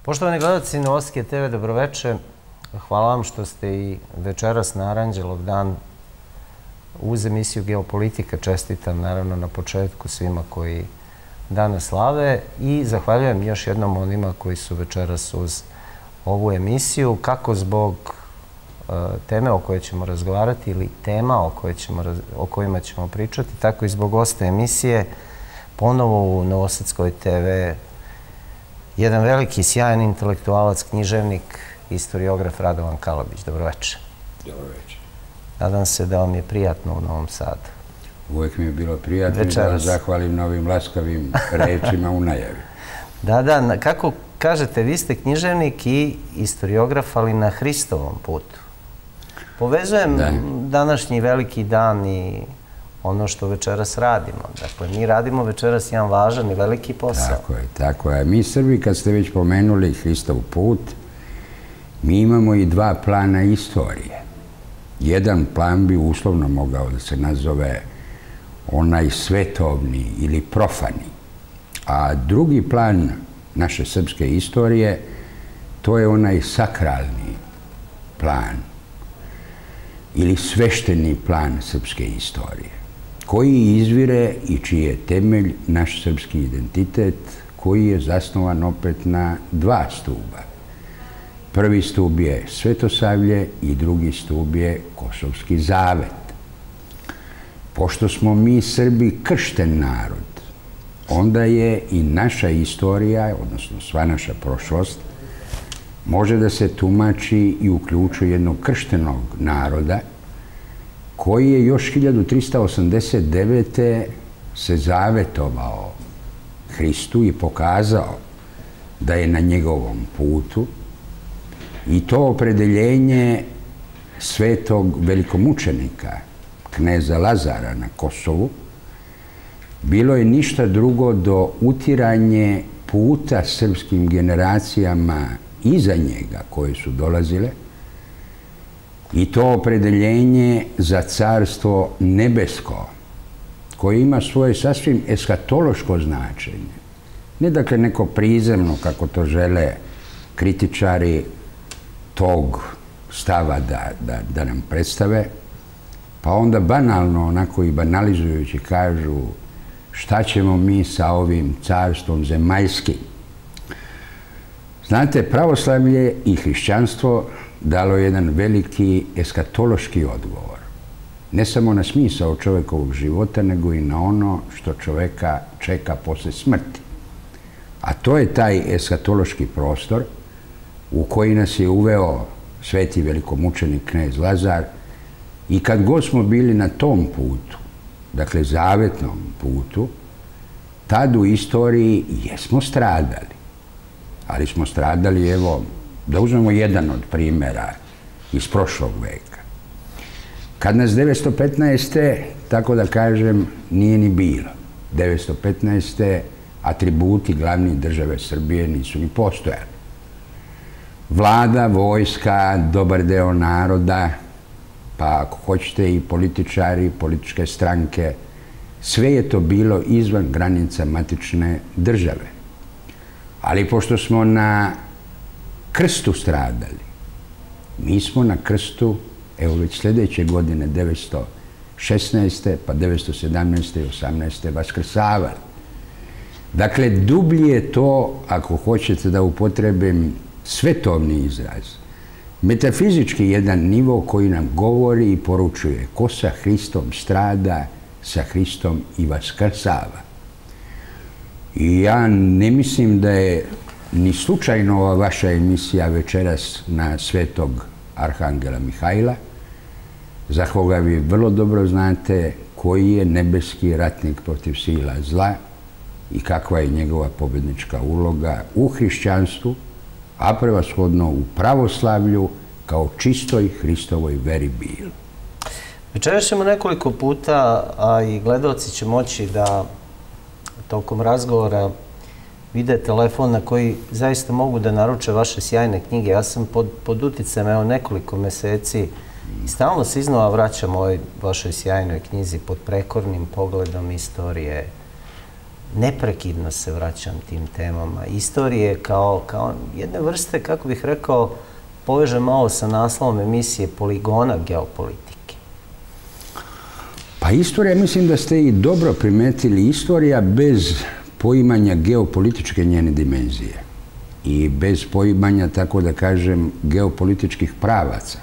Poštovani gledalci Novosadske TV, dobroveče. Hvala vam što ste i večeras na Aranđelov dan uz emisiju Geopolitika. Čestitam naravno na početku svima koji danas slave i zahvaljujem još jednom onima koji su večeras uz ovu emisiju, kako zbog teme o kojoj ćemo razgovarati ili tema o kojima ćemo pričati, tako i zbog gosta emisije. Ponovo u Novosadskoj TV jedan veliki, sjajan intelektualac, književnik, historiograf Radovan Kalabić. Dobroveče. Dobroveče. Nadam se da vam je prijatno u Novom Sadu. Uvijek mi je bilo prijatno i da vas zahvalim na ovim laskavim rečima u najavi. Da, kako kažete, vi ste književnik i historiograf, ali na Hristovom putu. Povezujem današnji veliki dan i ono što večeras radimo. Dakle, mi radimo večeras jedan važan i veliki posao. Tako je. Mi Srbi, kad ste već pomenuli Hristov put, mi imamo i dva plana istorije. Jedan plan bi uslovno mogao da se nazove onaj svetovni ili profani. A drugi plan naše srpske istorije, to je onaj sakralni plan ili svešteni plan srpske istorije, koji izvire i čiji je temelj naš srpski identitet, koji je zasnovan opet na dva stuba. Prvi stub je Svetosavlje i drugi stub je Kosovski zavet. Pošto smo mi Srbi kršten narod, onda je i naša istorija, odnosno sva naša prošlost, može da se tumači i uključuje jednog krštenog naroda koji je još 1389. se zavetovao Hristu i pokazao da je na njegovom putu, i to opredeljenje svetog velikomučenika, kneza Lazara na Kosovu, bilo je ništa drugo do utiranje puta srpskim generacijama iza njega koje su dolazile, i to opredeljenje za carstvo nebesko, koje ima svoje sasvim eskatološko značenje. Ne dakle neko prizemno, kako to žele kritičari tog stava da nam predstave, pa onda banalno, onako i banalizujući, kažu šta ćemo mi sa ovim carstvom zemaljskim. Znate, pravoslavlje i hrišćanstvo dalo je jedan veliki eskatološki odgovor. Ne samo na smisao čovekovog života, nego i na ono što čoveka čeka posle smrti. A to je taj eskatološki prostor u koji nas je uveo sveti velikomučenik knez Lazar, i kad god smo bili na tom putu, dakle zavetnom putu, tad u istoriji jesmo stradali. Ali smo stradali, evo, da uzmemo jedan od primjera iz prošlog veka. Kad nas 915. tako da kažem, nije ni bilo. 915. atributi glavnih države Srbije nisu ni postojali. Vlada, vojska, dobar deo naroda, pa ako hoćete i političari, političke stranke, sve je to bilo izvan granica matične države. Ali pošto smo na krstu stradali, mi smo na krstu, evo već sljedeće godine, 916. pa 917. i 18. vaskrsavali. Dakle, dublje je to, ako hoćete da upotrebim svetovni izraz, metafizički jedan nivo koji nam govori i poručuje ko sa Hristom strada, sa Hristom i vaskrsava. I ja ne mislim da je ni slučajno ova vaša emisija večeras na svetog arhangela Mihajla, za koga vi vrlo dobro znate koji je nebeski ratnik protiv sila zla i kakva je njegova pobednička uloga u hrišćanstvu, a prevashodno u pravoslavlju kao čistoj Hristovoj veri bilo. Večeras ćemo nekoliko puta, a i gledalci će moći da tokom razgovora vide telefon na koji zaista mogu da naruče vaše sjajne knjige. Ja sam pod uticajem evo nekoliko meseci i stalno se iznova vraćam ovoj vašoj sjajnoj knjizi Pod prekornim pogledom istorije neprekidno se vraćam tim temama. Istorije kao jedne vrste, kako bih rekao, poveže malo sa naslovom emisije Poligona geopolitike. Pa istorija, mislim da ste i dobro primetili, istorija bez poimanja geopolitičke njene dimenzije i bez poimanja, tako da kažem, geopolitičkih pravaca,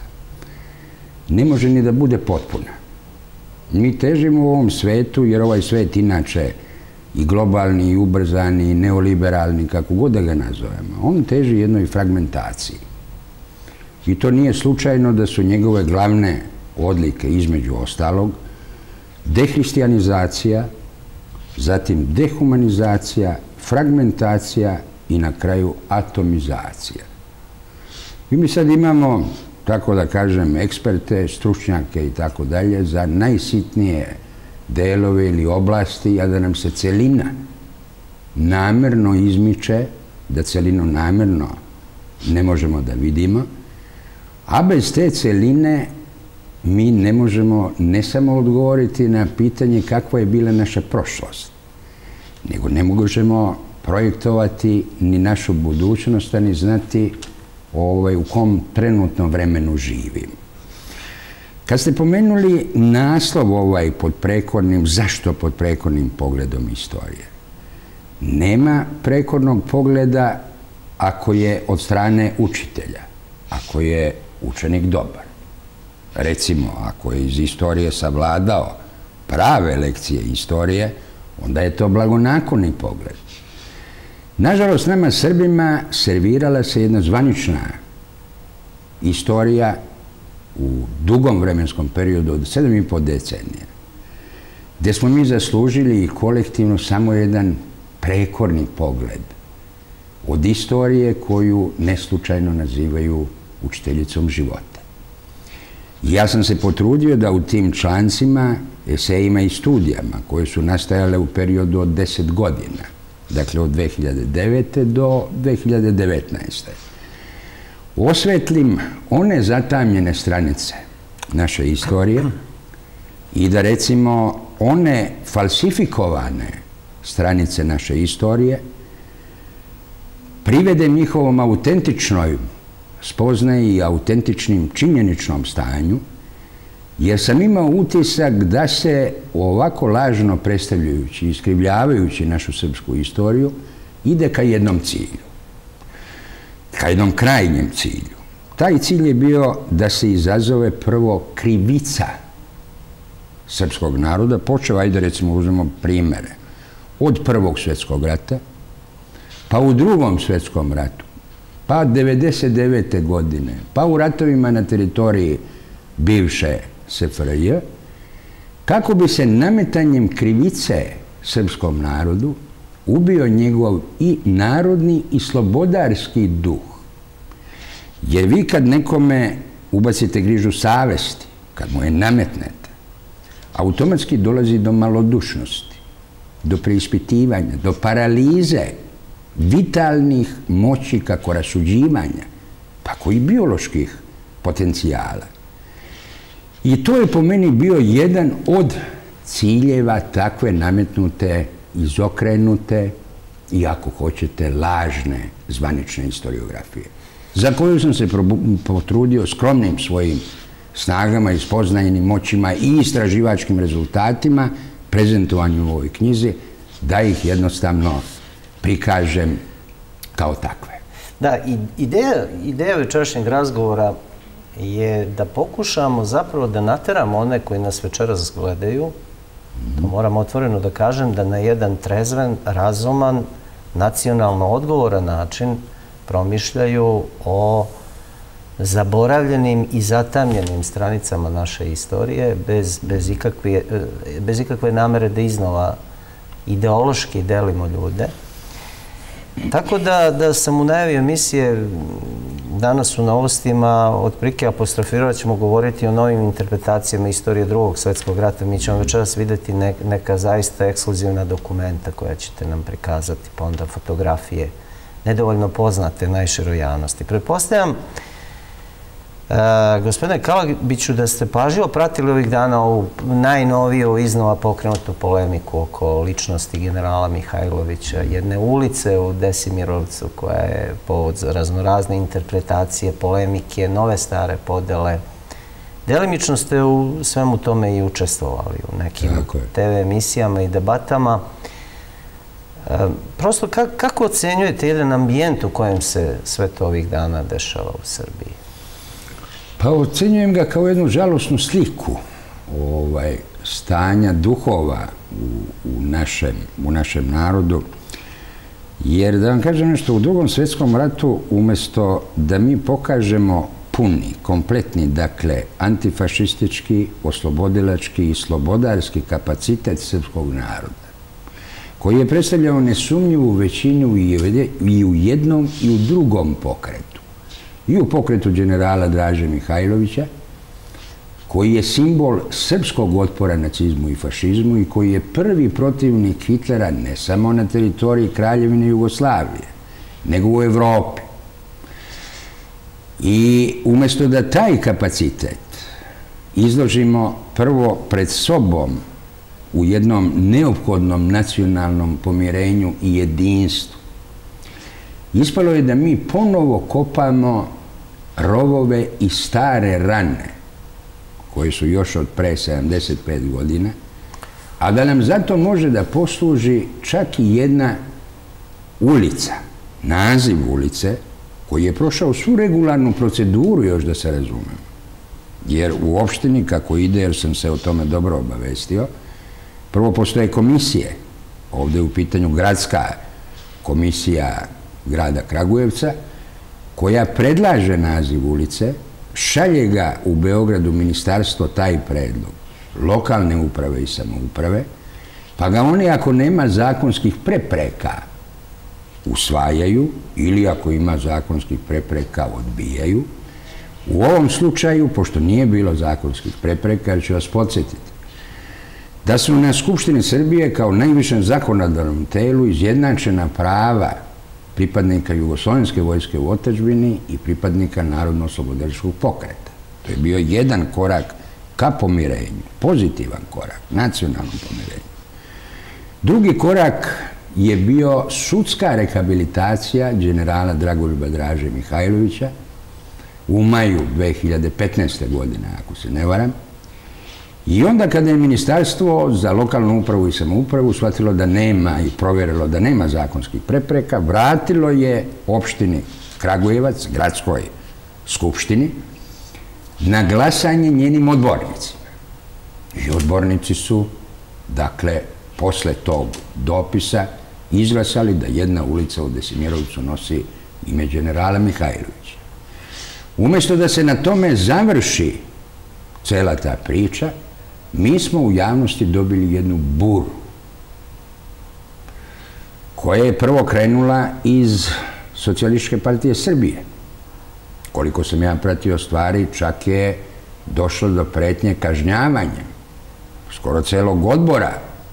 ne može ni da bude potpuna. Mi težimo u ovom svetu, jer ovaj svet inače i globalni, i ubrzani, i neoliberalni, kako god da ga nazovemo, on teži jednoj fragmentaciji. I to nije slučajno da su njegove glavne odlike, između ostalog, dehrišćanizacija, zatim dehumanizacija, fragmentacija i na kraju atomizacija. I mi sad imamo, tako da kažem, eksperte, stručnjake i tako dalje za najsitnije delove ili oblasti, a da nam se celina namerno izmiče, da celinu namerno ne možemo da vidimo, a bez te celine mi ne možemo ne samo odgovoriti na pitanje kakva je bila naša prošlost, nego ne možemo projektovati ni našu budućnost, a ni znati u kom trenutnom vremenu živim. Kad ste pomenuli naslov pod prekornim, zašto pod prekornim pogledom istorije? Nema prekornog pogleda ako je od strane učitelja, ako je učenik dobar. Recimo, ako je iz istorije savladao prave lekcije istorije, onda je to blagonakloni pogled. Nažalost, nama Srbima servirala se jedna zvanična istorija u dugom vremenskom periodu od 7,5 decenija, gdje smo mi zaslužili i kolektivno samo jedan prekorni pogled od istorije koju neslučajno nazivaju učiteljicom života. Ja sam se potrudio da u tim člancima, esejima i studijama koje su nastajale u periodu od 10 godina, dakle od 2009. do 2019. osvetlim one zatamljene stranice naše istorije i da, recimo, one falsifikovane stranice naše istorije privede njihovom autentičnoj spoznaji i autentičnim činjeničnom stanju, jer sam imao utisak da se ovako lažno predstavljajući, iskrivljavajući našu srpsku istoriju, ide ka jednom cilju, ka jednom krajnjem cilju. Taj cilj je bio da se izazove prvo krivica srpskog naroda, počeo, ajde recimo uzmemo primere, od Prvog svjetskog rata, pa u Drugom svjetskom ratu, pa 1999. godine, pa u ratovima na teritoriji bivše SFRJ, kako bi se nametanjem krivice srpskom narodu ubio njegov i narodni i slobodarski duh. Jer vi kad nekome ubacite grižu savesti, kad mu je nametnete, automatski dolazi do malodušnosti, do preispitivanja, do paralize vitalnih moći kako rasuđivanja, tako i bioloških potencijala. I to je po meni bio jedan od ciljeva takve nametnute, izokrenute i, ako hoćete, lažne zvanične historiografije, za koju sam se potrudio skromnim svojim snagama i spoznajnim moćima i istraživačkim rezultatima, prezentovanju u ovoj knjizi, da ih jednostavno prikažem kao takve. Da, ideja večerašnjeg razgovora je da pokušamo zapravo da nateramo one koji nas večeras gledaju, to moram otvoreno da kažem, da na jedan trezven, razuman, nacionalno odgovoran način promišljaju o zaboravljenim i zatamljenim stranicama naše istorije, bez ikakve namere da iznova ideološki delimo ljude. Tako da sam u najavi emisije danas u Novostima otprilike apostrofirao, ćemo govoriti o novim interpretacijama istorije Drugog svjetskog rata. Mi ćemo večeras vidjeti neka zaista ekskluzivna dokumenta koja ćete nam prikazati, pa onda fotografije nedovoljno poznate najširoj javnosti. Pretpostavljam Gospodine Kalabiću, da ste pažljivo pratili ovih dana ovu najnoviju iznova pokrenutu polemiku oko ličnosti generala Mihajlovića, jedne ulice u Desimirovcu koja je povod za raznorazne interpretacije, polemike, nove stare podele. Delimično ste u svemu tome i učestvovali u nekim TV emisijama i debatama. Prosto, kako ocenjujete jedan ambijent u kojem se sve to ovih dana dešava u Srbiji? Pa ocenjujem ga kao jednu žalosnu sliku stanja duhova u našem narodu. Jer, da vam kažem nešto, u Drugom svjetskom ratu, umjesto da mi pokažemo puni, kompletni, dakle, antifašistički, oslobodilački i slobodarski kapacitet srpskog naroda, koji je predstavljao nesumnjivu većinu i u jednom i u drugom pokretu. I u pokretu generala Draže Mihajlovića, koji je simbol srpskog otpora nacizmu i fašizmu i koji je prvi protivnik Hitlera ne samo na teritoriji Kraljevine Jugoslavije, nego u Evropi. I umjesto da taj kapacitet izložimo prvo pred sobom u jednom neophodnom nacionalnom pomirenju i jedinstvu, ispalo je da mi ponovo kopamo rovove i stare rane, koje su još od pre 75 godina, a da nam zato može da posluži čak i jedna ulica, naziv ulice, koji je prošao svu regularnu proceduru, još da se razumemo. Jer u opštini, kako ide, jer sam se o tome dobro obavestio, prvo postoje komisije. Ovdje je u pitanju gradska komisija grada Kragujevca, koja predlaže naziv ulice, šalje ga u Beogradu ministarstvo taj predlog, lokalne uprave i samouprave, pa ga oni, ako nema zakonskih prepreka, usvajaju ili ako ima zakonskih prepreka, odbijaju. U ovom slučaju, pošto nije bilo zakonskih prepreka, jer ću vas podsjetiti, da su na Skupštini Srbije kao najvišem zakonodavnom telu izjednačena prava pripadnika Jugoslovenske vojske u otadžbini i pripadnika Narodno-oslobodilačkog pokreta. To je bio jedan korak ka pomirenju, pozitivan korak, nacionalnom pomirenju. Drugi korak je bio sudska rehabilitacija generala Dragoljuba Draže Mihajlovića u maju 2015. godine, ako se ne varam. I onda kada je Ministarstvo za lokalnu upravu i samoupravu shvatilo da nema i provjerilo da nema zakonskih prepreka, vratilo je opštini Kragujevac, gradskoj skupštini, na glasanje njenim odbornicima. I odbornici su, dakle, posle tog dopisa izglasali da jedna ulica u Desimirovcu nosi ime generala Mihajlovića. Umjesto da se na tome završi cela ta priča, mi smo u javnosti dobili jednu buru koja je prvo krenula iz Socijalističke partije Srbije. Koliko sam ja pratio stvari, čak je došlo do pretnje kažnjavanjem skoro celog odbora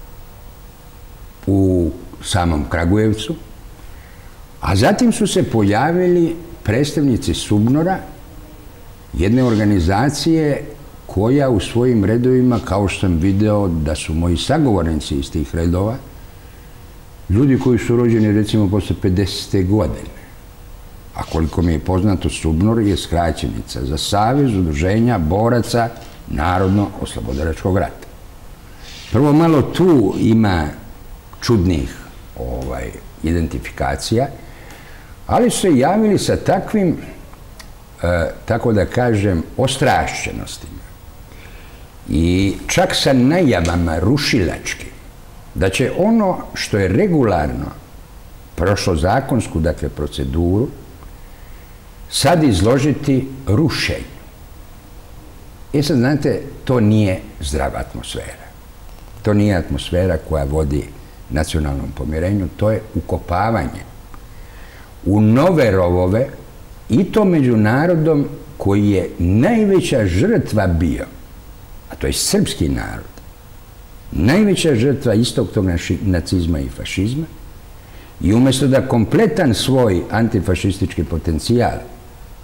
u samom Kragujevcu, a zatim su se pojavili predstavnici SUBNOR-a, jedne organizacije koja u svojim redovima, kao što sam video da su moji sagovornici iz tih redova, ljudi koji su rođeni recimo posle 50. godine. A koliko mi je poznato, SUBNOR je skraćenica za Savez udruženja boraca Narodno-oslobodilačkog rata. Prvo, malo tu ima čudnih identifikacija, ali su se javili sa takvim, tako da kažem, ostrašćenostima i čak sa najavama rušilačkim, da će ono što je regularno prošlo zakonsku, dakle, proceduru, sad izložiti rušenju. I sad, znate, to nije zdrava atmosfera. To nije atmosfera koja vodi nacionalnom pomirenju, to je ukopavanje u nove rovove, i to među narodom koji je najveća žrtva bio, a to je srpski narod, najveća žrtva istog tog nacizma i fašizma, i umjesto da kompletan svoj antifašistički potencijal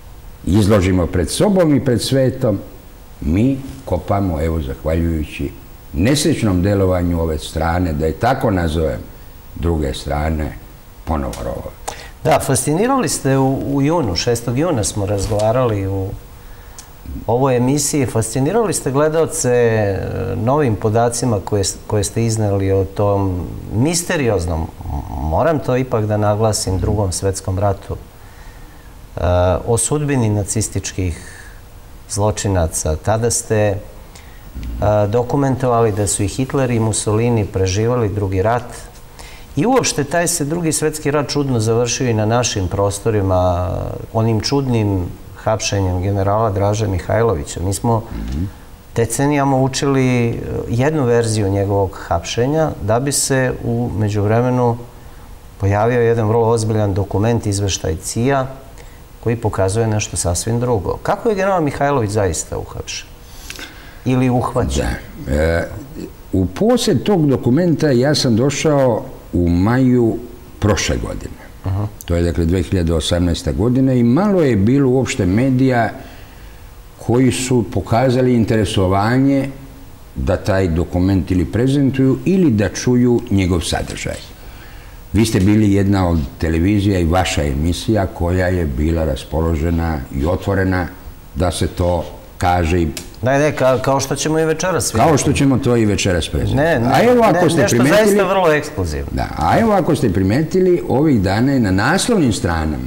izložimo pred sobom i pred svetom, mi kopamo, evo, zahvaljujući nesrećnom delovanju ove strane, da je tako nazovem, druge strane, ponovo rovovi. Da, fascinirali ste u junu, 6. juna smo razgovarali u ovoj emisiji, fascinirali ste gledalce novim podacima koje ste izneli o tom misterioznom, moram to ipak da naglasim, Drugom svetskom ratu, o sudbini nacističkih zločinaca. Tada ste dokumentovali da su i Hitler i Mussolini preživali drugi rat i uopšte taj se Drugi svetski rat čudno završio i na našim prostorima, onim čudnim hapšenjem generala Draže Mihajlovića. Mi smo decenijama učili jednu verziju njegovog hapšenja, da bi se u međuvremenu pojavio jedan vrlo ozbiljan dokument, izveštaj CIA, koji pokazuje nešto sasvim drugo. Kako je general Mihajlović zaista uhapšen? Ili uhvaćen? Da. U posjed tog dokumenta ja sam došao u maju prošle godine. To je, dakle, 2018. godine i malo je bilo uopšte medija koji su pokazali interesovanje da taj dokument ili prezentuju ili da čuju njegov sadržaj. Vi ste bili jedna od televizija i vaša emisija koja je bila raspoložena i otvorena da se to kaže. Ne, kao što ćemo i večeras vidjeti. Kao što ćemo to i večeras prezentovati. Nešto zaista vrlo ekskluzivno. Da, a evo ako ste primetili, ovih dana je na naslovnim stranama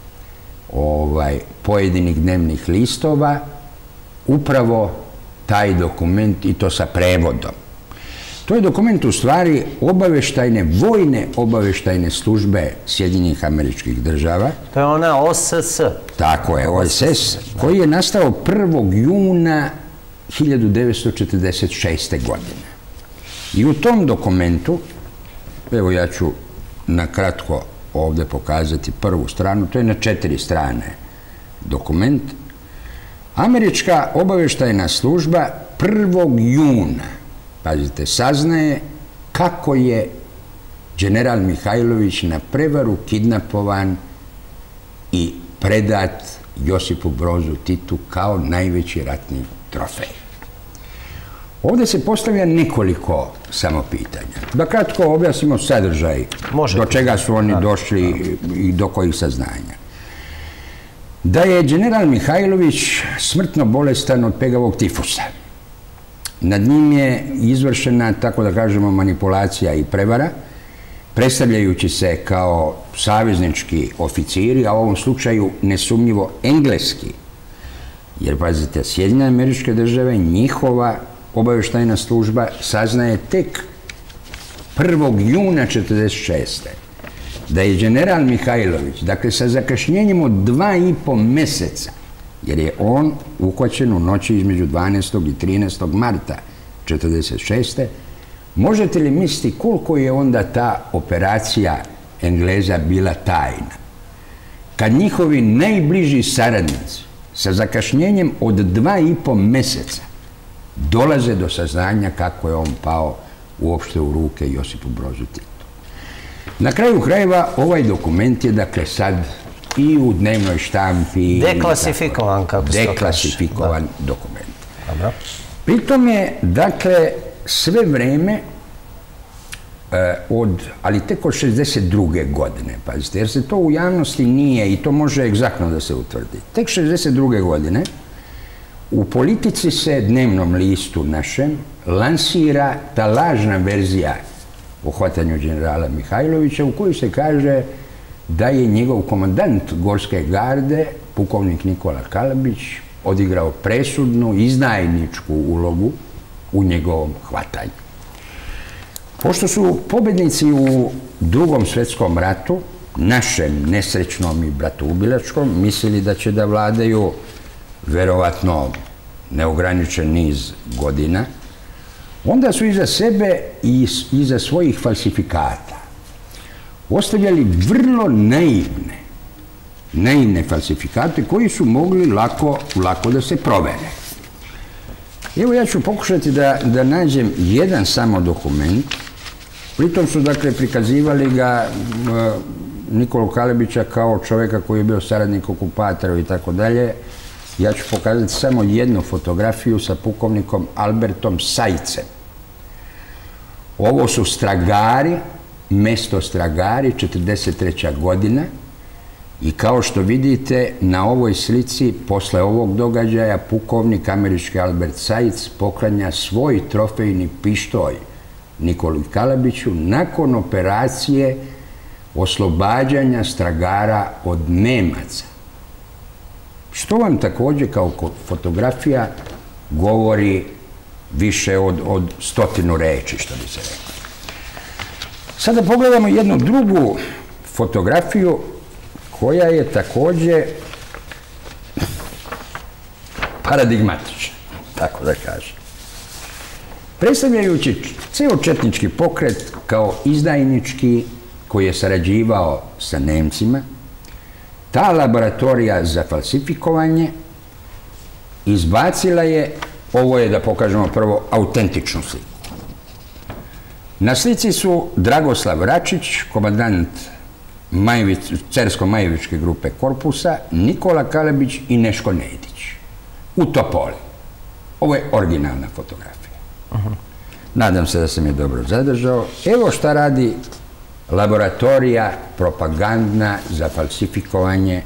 pojedinih dnevnih listova upravo taj dokument i to sa prevodom. To je dokument u stvari vojne obaveštajne službe Sjedinjenih Američkih Država. To je ona OSS. Tako je, OSS, koji je nastao 1. juna 1946. godine. I u tom dokumentu, evo ja ću nakratko ovdje pokazati prvu stranu, to je na 4 strane dokument. Američka obaveštajna služba 1. juna, pazite, saznaje kako je general Mihajlović na prevaru kidnapovan i predat Josipu Brozu Titu kao najveći ratni trofej. Ovdje se postavlja nekoliko samo pitanja. Da kratko objasnimo sadržaj do čega su oni došli i do kojih saznanja. Da je general Mihajlović smrtno bolestan od pegavog tifusa. Nad njim je izvršena, tako da kažemo, manipulacija i prevara, predstavljajući se kao saveznički oficiri, a u ovom slučaju nesumnjivo engleski. Jer, pazite, Sjedinjene Američke Države, njihova obavještajna služba saznaje tek 1. juna 1946. da je general Mihajlović, dakle sa zakašnjenjem od 2,5 meseca, jer je on uhvaćen u noći između 12. i 13. marta 1946. Možete li misliti koliko je onda ta operacija Engleza bila tajna? Kad njihovi najbliži saradnici sa zakašnjenjem od 2,5 meseca dolaze do saznanja kako je on pao uopšte u ruke Josipu Brozu Titu. Na kraju krajeva ovaj dokument je, dakle, sad i u dnevnoj štampi... Deklasifikovan, kako se to kaže. Deklasifikovan dokument. Pritom je, dakle, sve vreme ali tek od 62. godine, pazite, jer se to u javnosti nije i to može egzaktno da se utvrdi. Tek 62. godine u Politici se, dnevnom listu našem, lansira ta lažna verzija o hvatanju generala Mihajlovića u kojoj se kaže da je njegov komandant Gorske garde, pukovnik Nikola Kalabić, odigrao presudnu, izdajničku ulogu u njegovom hvatanju. Pošto su pobednici u Drugom svjetskom ratu, našem nesrećnom i bratoubilačkom, mislili da će da vladaju verovatno neograničen niz godina, onda su iza sebe i iza svojih falsifikata ostavljali vrlo naivne falsifikate koji su mogli lako da se provere. Evo ja ću pokušati da nađem jedan samo dokument. Pritom su, dakle, prikazivali ga Nikolu Kalebića kao čovjeka koji je bio saradnik okupatora i tako dalje, ja ću pokazati samo jednu fotografiju sa pukovnikom Albertom Sajcem. Ovo su Stragari, mesto Stragari, 43. godina. I kao što vidite, na ovoj slici, posle ovog događaja, pukovnik američki Albert Sajc poklanja svoj trofejni pištolj Nikoli Kalebiću nakon operacije oslobađanja Stragara od Nemaca. Što vam također kao fotografija govori više od 100 reči, što bi se rekao. Sada pogledamo jednu drugu fotografiju koja je također paradigmatična, tako da kažem. Predstavljajući ceo četnički pokret kao izdajnički koji je sarađivao sa Nemcima, ta laboratorija za falsifikovanje izbacila je, ovo je da pokažemo prvo autentičnu sliku. Na slici su Dragoslav Račić, komandant Cersko-Majevičke grupe korpusa, Nikola Kalebić i Neško Nedić u Topoli. Ovo je originalna fotografija. Nadam se da sam je dobro zadržao. Evo šta radi laboratorija propagandna za falsifikovanje.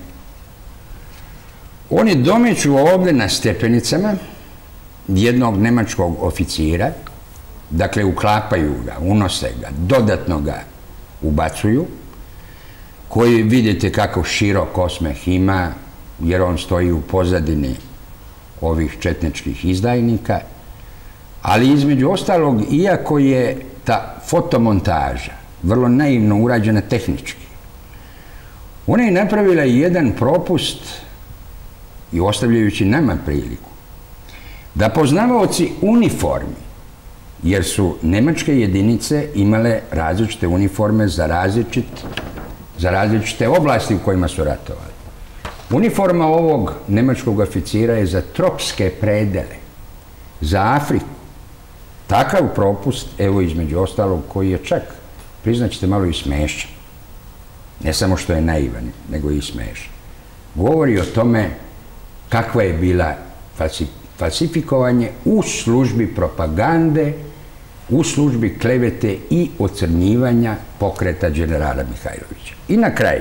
Oni domeću ovdje na stepenicama jednog nemačkog oficira, dakle uklapaju ga, unose ga, dodatno ga ubacuju, koji vidite kako širok osmeh ima, jer on stoji u pozadini ovih četničkih izdajnika, ali između ostalog, iako je ta fotomontaža vrlo naivno urađena tehnički, ona je napravila jedan propust i ostavljajući nama priliku da poznavaoci uniformi, jer su nemačke jedinice imale različite uniforme za različite oblasti u kojima su ratovali. Uniforma ovog nemačkog oficira je za tropske predele, za Afriku. Takav propust, evo između ostalog, koji je čak, priznaćete, malo i smešan. Ne samo što je naivan, nego i smešan. Govori o tome kakva je bila falsifikovanje u službi propagande, u službi klevete i ocrnjivanja pokreta generala Mihajlovića. I na kraju,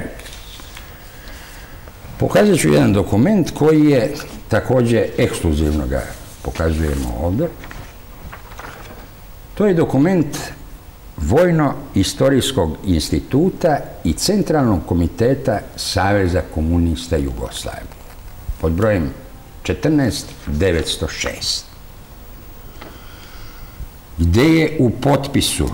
pokazat ću jedan dokument koji je također ekskluzivno ga pokazujemo ovdje. To je dokument Vojno-istorijskog instituta i Centralnog komiteta Saveza komunista Jugoslavije pod brojem 14906, gdje je u potpisu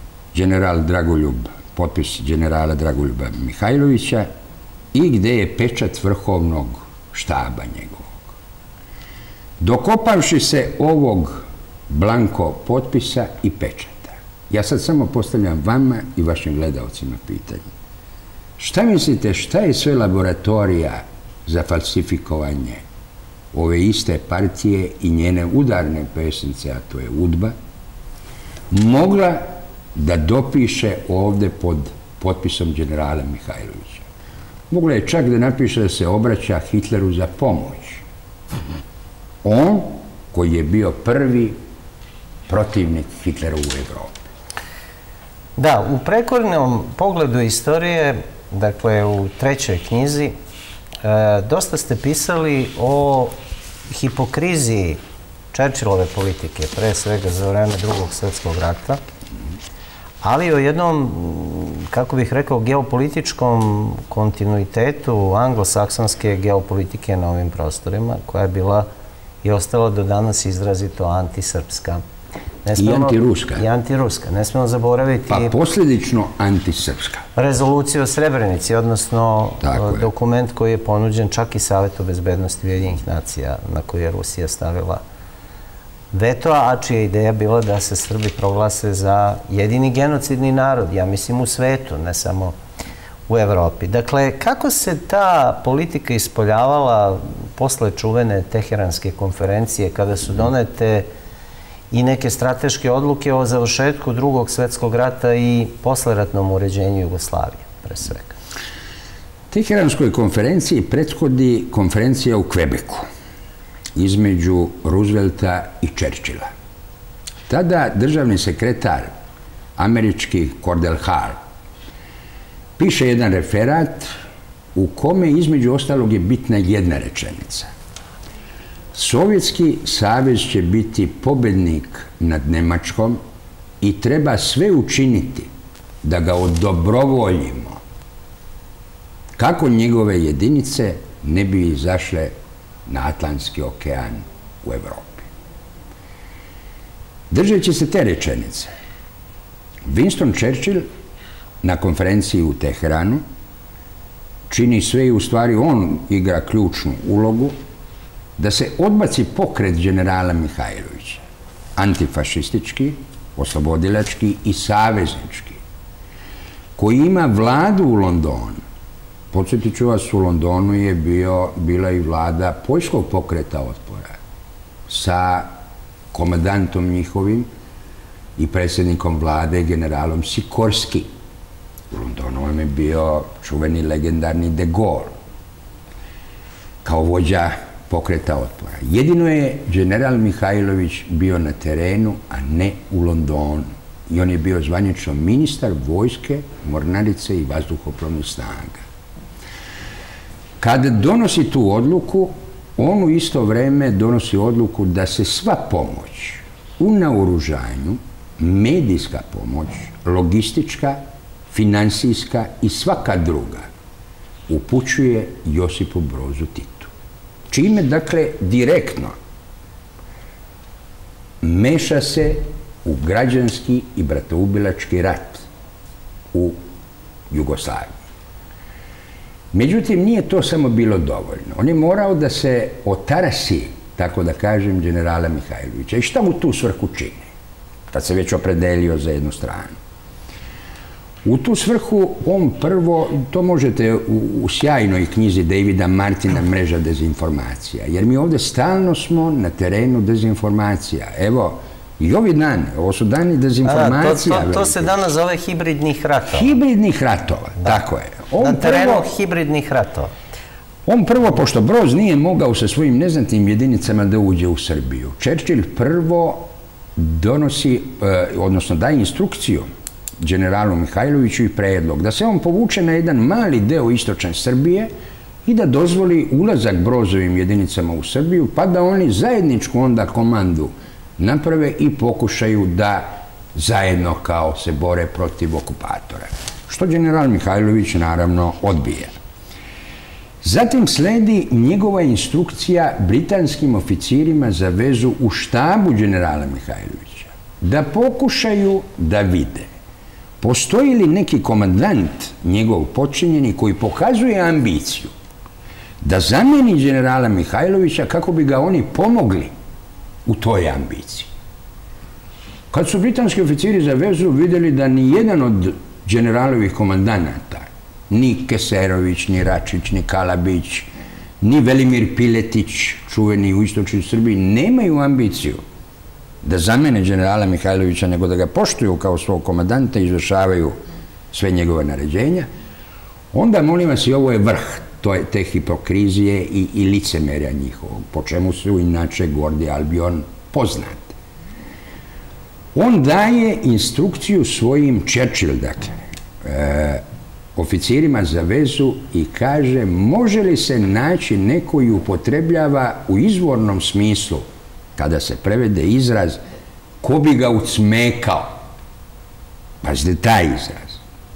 potpis generala Dragoljuba Mihajlovića i gdje je pečat vrhovnog štaba njegovog. Dokopavši se ovog blanko potpisa i pečata, ja sad samo postavljam vama i vašim gledalcima pitanje. Šta mislite, šta je sve laboratorija za falsifikovanje ove iste partije i njene udarne pesnice, a to je UDBA, mogla da dopiše ovdje pod potpisom generala Mihajlovića? Mogla je čak da napiše da se obraća Hitleru za pomoć. On koji je bio prvi protivnik Hitlera u Evropi. Da, u prekornom pogledu istorije, dakle u trećoj knjizi, dosta ste pisali o hipokriziji Churchillove politike, pre svega za vreme Drugog svjetskog rata, ali o jednom, kako bih rekao, geopolitičkom kontinuitetu anglosaksonske geopolitike na ovim prostorima, koja je bila i ostala do danas izrazito antisrpska. I antiruska. I antiruska. Ne smemo zaboraviti... Pa posljedično antisrpska. Rezoluciju o Srebrenici, odnosno dokument koji je ponuđen čak i Savetu bezbednosti Ujedinjenih nacija, na koji je Rusija stavila veto, a čija je ideja bila da se Srbi proglase za jedini genocidni narod, ja mislim u svetu, ne samo u Evropi. Dakle, kako se ta politika ispoljavala posle čuvene Teheranske konferencije, kada su donete i neke strateške odluke o završetku Drugog svjetskog rata i posleratnom uređenju Jugoslavije? pre svega. Teheranskoj konferenciji prethodi konferencija u Kvebeku između Roosevelta i Churchilla. Tada državni sekretar američki Cordell Hull piše jedan referat u kome između ostalog je bitna jedna rečenica. Sovjetski savez će biti pobednik nad Nemačkom i treba sve učiniti da ga odobrovoljimo kako njegove jedinice ne bi izašle na Atlantski okean u Evropi. Držeći se te rečenice, Winston Churchill na konferenciji u Teheranu čini sve i u stvari on igra ključnu ulogu da se odbaci pokret generala Mihajlovića, antifašistički, oslobodilački i saveznički, koji ima vladu u Londonu. Podsjetit ću vas, u Londonu je bila i vlada poljskog pokreta otpora sa komandantom njihovim i predsjednikom vlade generalom Sikorski. U Londonu vam je bio čuveni legendarni De Gaulle kao vođa pokreta otpora. Jedino je general Mihajlović bio na terenu, a ne u Londonu. I on je bio zvanično ministar vojske, mornarice i vazduhoplovnih snaga. Kada donosi tu odluku, on u isto vreme donosi odluku da se sva pomoć u naoružanju, medijska pomoć, logistička, finansijska i svaka druga upućuje Josipu Brozu Titu. Čime, dakle, direktno meša se u građanski i bratoubilački rat u Jugoslaviji. Međutim, nije to samo bilo dovoljno. On je morao da se otarasi, tako da kažem, generala Mihajlovića. I šta mu tu svrhu čini? Kad se već opredelio za jednu stranu. U tu svrhu on prvo, to možete u sjajnoj knjizi Davida Martina Mreža dezinformacija, jer mi ovdje stalno smo na terenu dezinformacija. Evo, i ovi dani, ovo su dani dezinformacija. To se danas zove hibridnih ratova. Hibridnih ratova, tako je. Na terenu hibridnih ratova. On prvo, pošto Broz nije mogao sa svojim neznatnim jedinicama da uđe u Srbiju, Churchill prvo donosi, odnosno daje instrukciju generalu Mihajloviću i predlog da se on povuče na jedan mali deo istočne Srbije i da dozvoli ulazak Brozovim jedinicama u Srbiju, pa da oni zajedničku onda komandu naprave i pokušaju da zajedno kao se bore protiv okupatora. Što general Mihajlović naravno odbija. Zatim sledi njegova instrukcija britanskim oficirima za vezu u štabu generala Mihajlovića da pokušaju da vide postoji li neki komandant njegov počinjeni koji pokazuje ambiciju da zameni generala Mihajlovića kako bi ga oni pomogli u toj ambiciji. Kad su britanski oficiri za vezu vidjeli da ni jedan od generalovih komandanata, ni Keserović, ni Račić, ni Kalabić, ni Velimir Piletić, čuveni u istočnoj Srbiji, nemaju ambiciju da zamene generala Mihajlovića, nego da ga poštuju kao svog komandanta i izvršavaju sve njegove naređenja, onda, molim vas, i ovo je vrh te hipokrizije i licemerja njihovog, po čemu su inače Gordi Albion poznat. On daje instrukciju svojim Churchill, dakle, oficirima za vezu i kaže može li se naći neko koji upotrebljava u izvornom smislu, kada se prevede izraz, ko bi ga ucmekao. Pazite, taj izraz.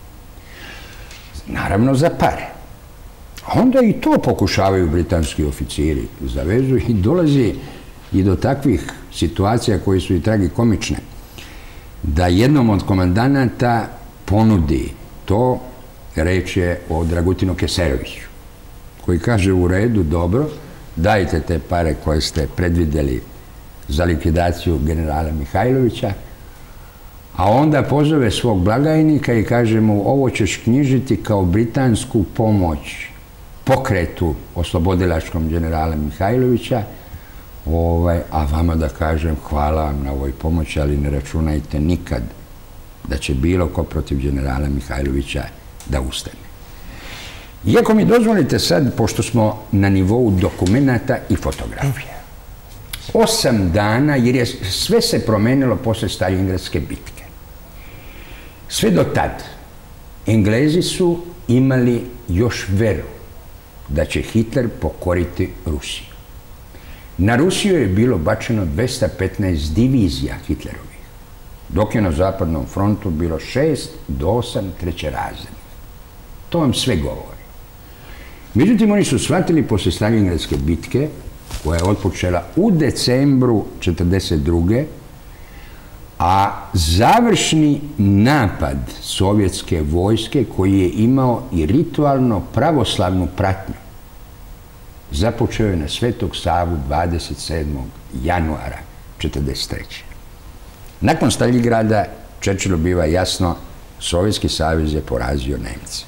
Naravno za pare. Onda i to pokušavaju britanski oficiri za vezu i dolazi i do takvih situacija koje su i tragikomične, da jednom od komandanata ponudi to, reč je o Dragutinu Keseroviću, koji kaže u redu, dobro, dajte te pare koje ste predvidjeli za likvidaciju generala Mihajlovića, a onda pozove svog blagajnika i kaže mu ovo ćeš knjižiti kao britansku pomoć pokretu oslobodilačkom generala Mihajlovića, a vama da kažem hvala vam na ovoj pomoći, ali ne računajte nikad da će bilo ko protiv generala Mihajlovića da ustane. Iako mi dozvolite sad, pošto smo na nivou dokumenata i fotografija, 8 dana, jer je sve se promenilo posle Staljingradske bitke. Sve do tad, Englezi su imali još veru da će Hitler pokoriti Rusiju. Na Rusiju je bilo bačeno 215 divizija Hitlerovih, dok je na Zapadnom frontu bilo 6 do 8 trećerazrednih. To vam sve govori. Međutim, oni su shvatili posle Staljingradske bitke, koja je otpočela u decembru 1942. A završni napad sovjetske vojske, koji je imao i ritualno pravoslavnu pratnju, započeo je na Svetog Savu 27. januara 1943. Nakon Staljingrada, Churchillu biva jasno, Sovjetski savez je porazio Nemce.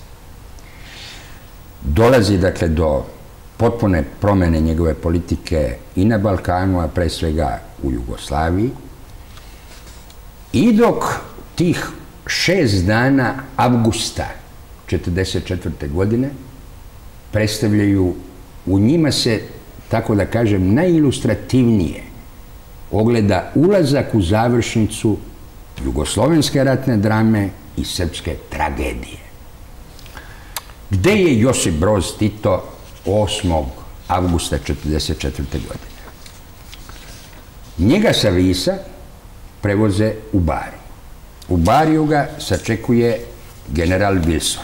Dolazi dakle do potpune promene njegove politike i na Balkanu, a pre svega u Jugoslaviji. I dok tih 6 dana avgusta 1944. godine predstavljaju, u njima se, tako da kažem, najilustrativnije ogleda ulazak u završnicu jugoslovenske ratne drame i srpske tragedije. Gde je Josip Broz Tito 8. avgusta 1944. godine? Njega sa Visa prevoze u Bari. U Bariju ga sačekuje general Wilson.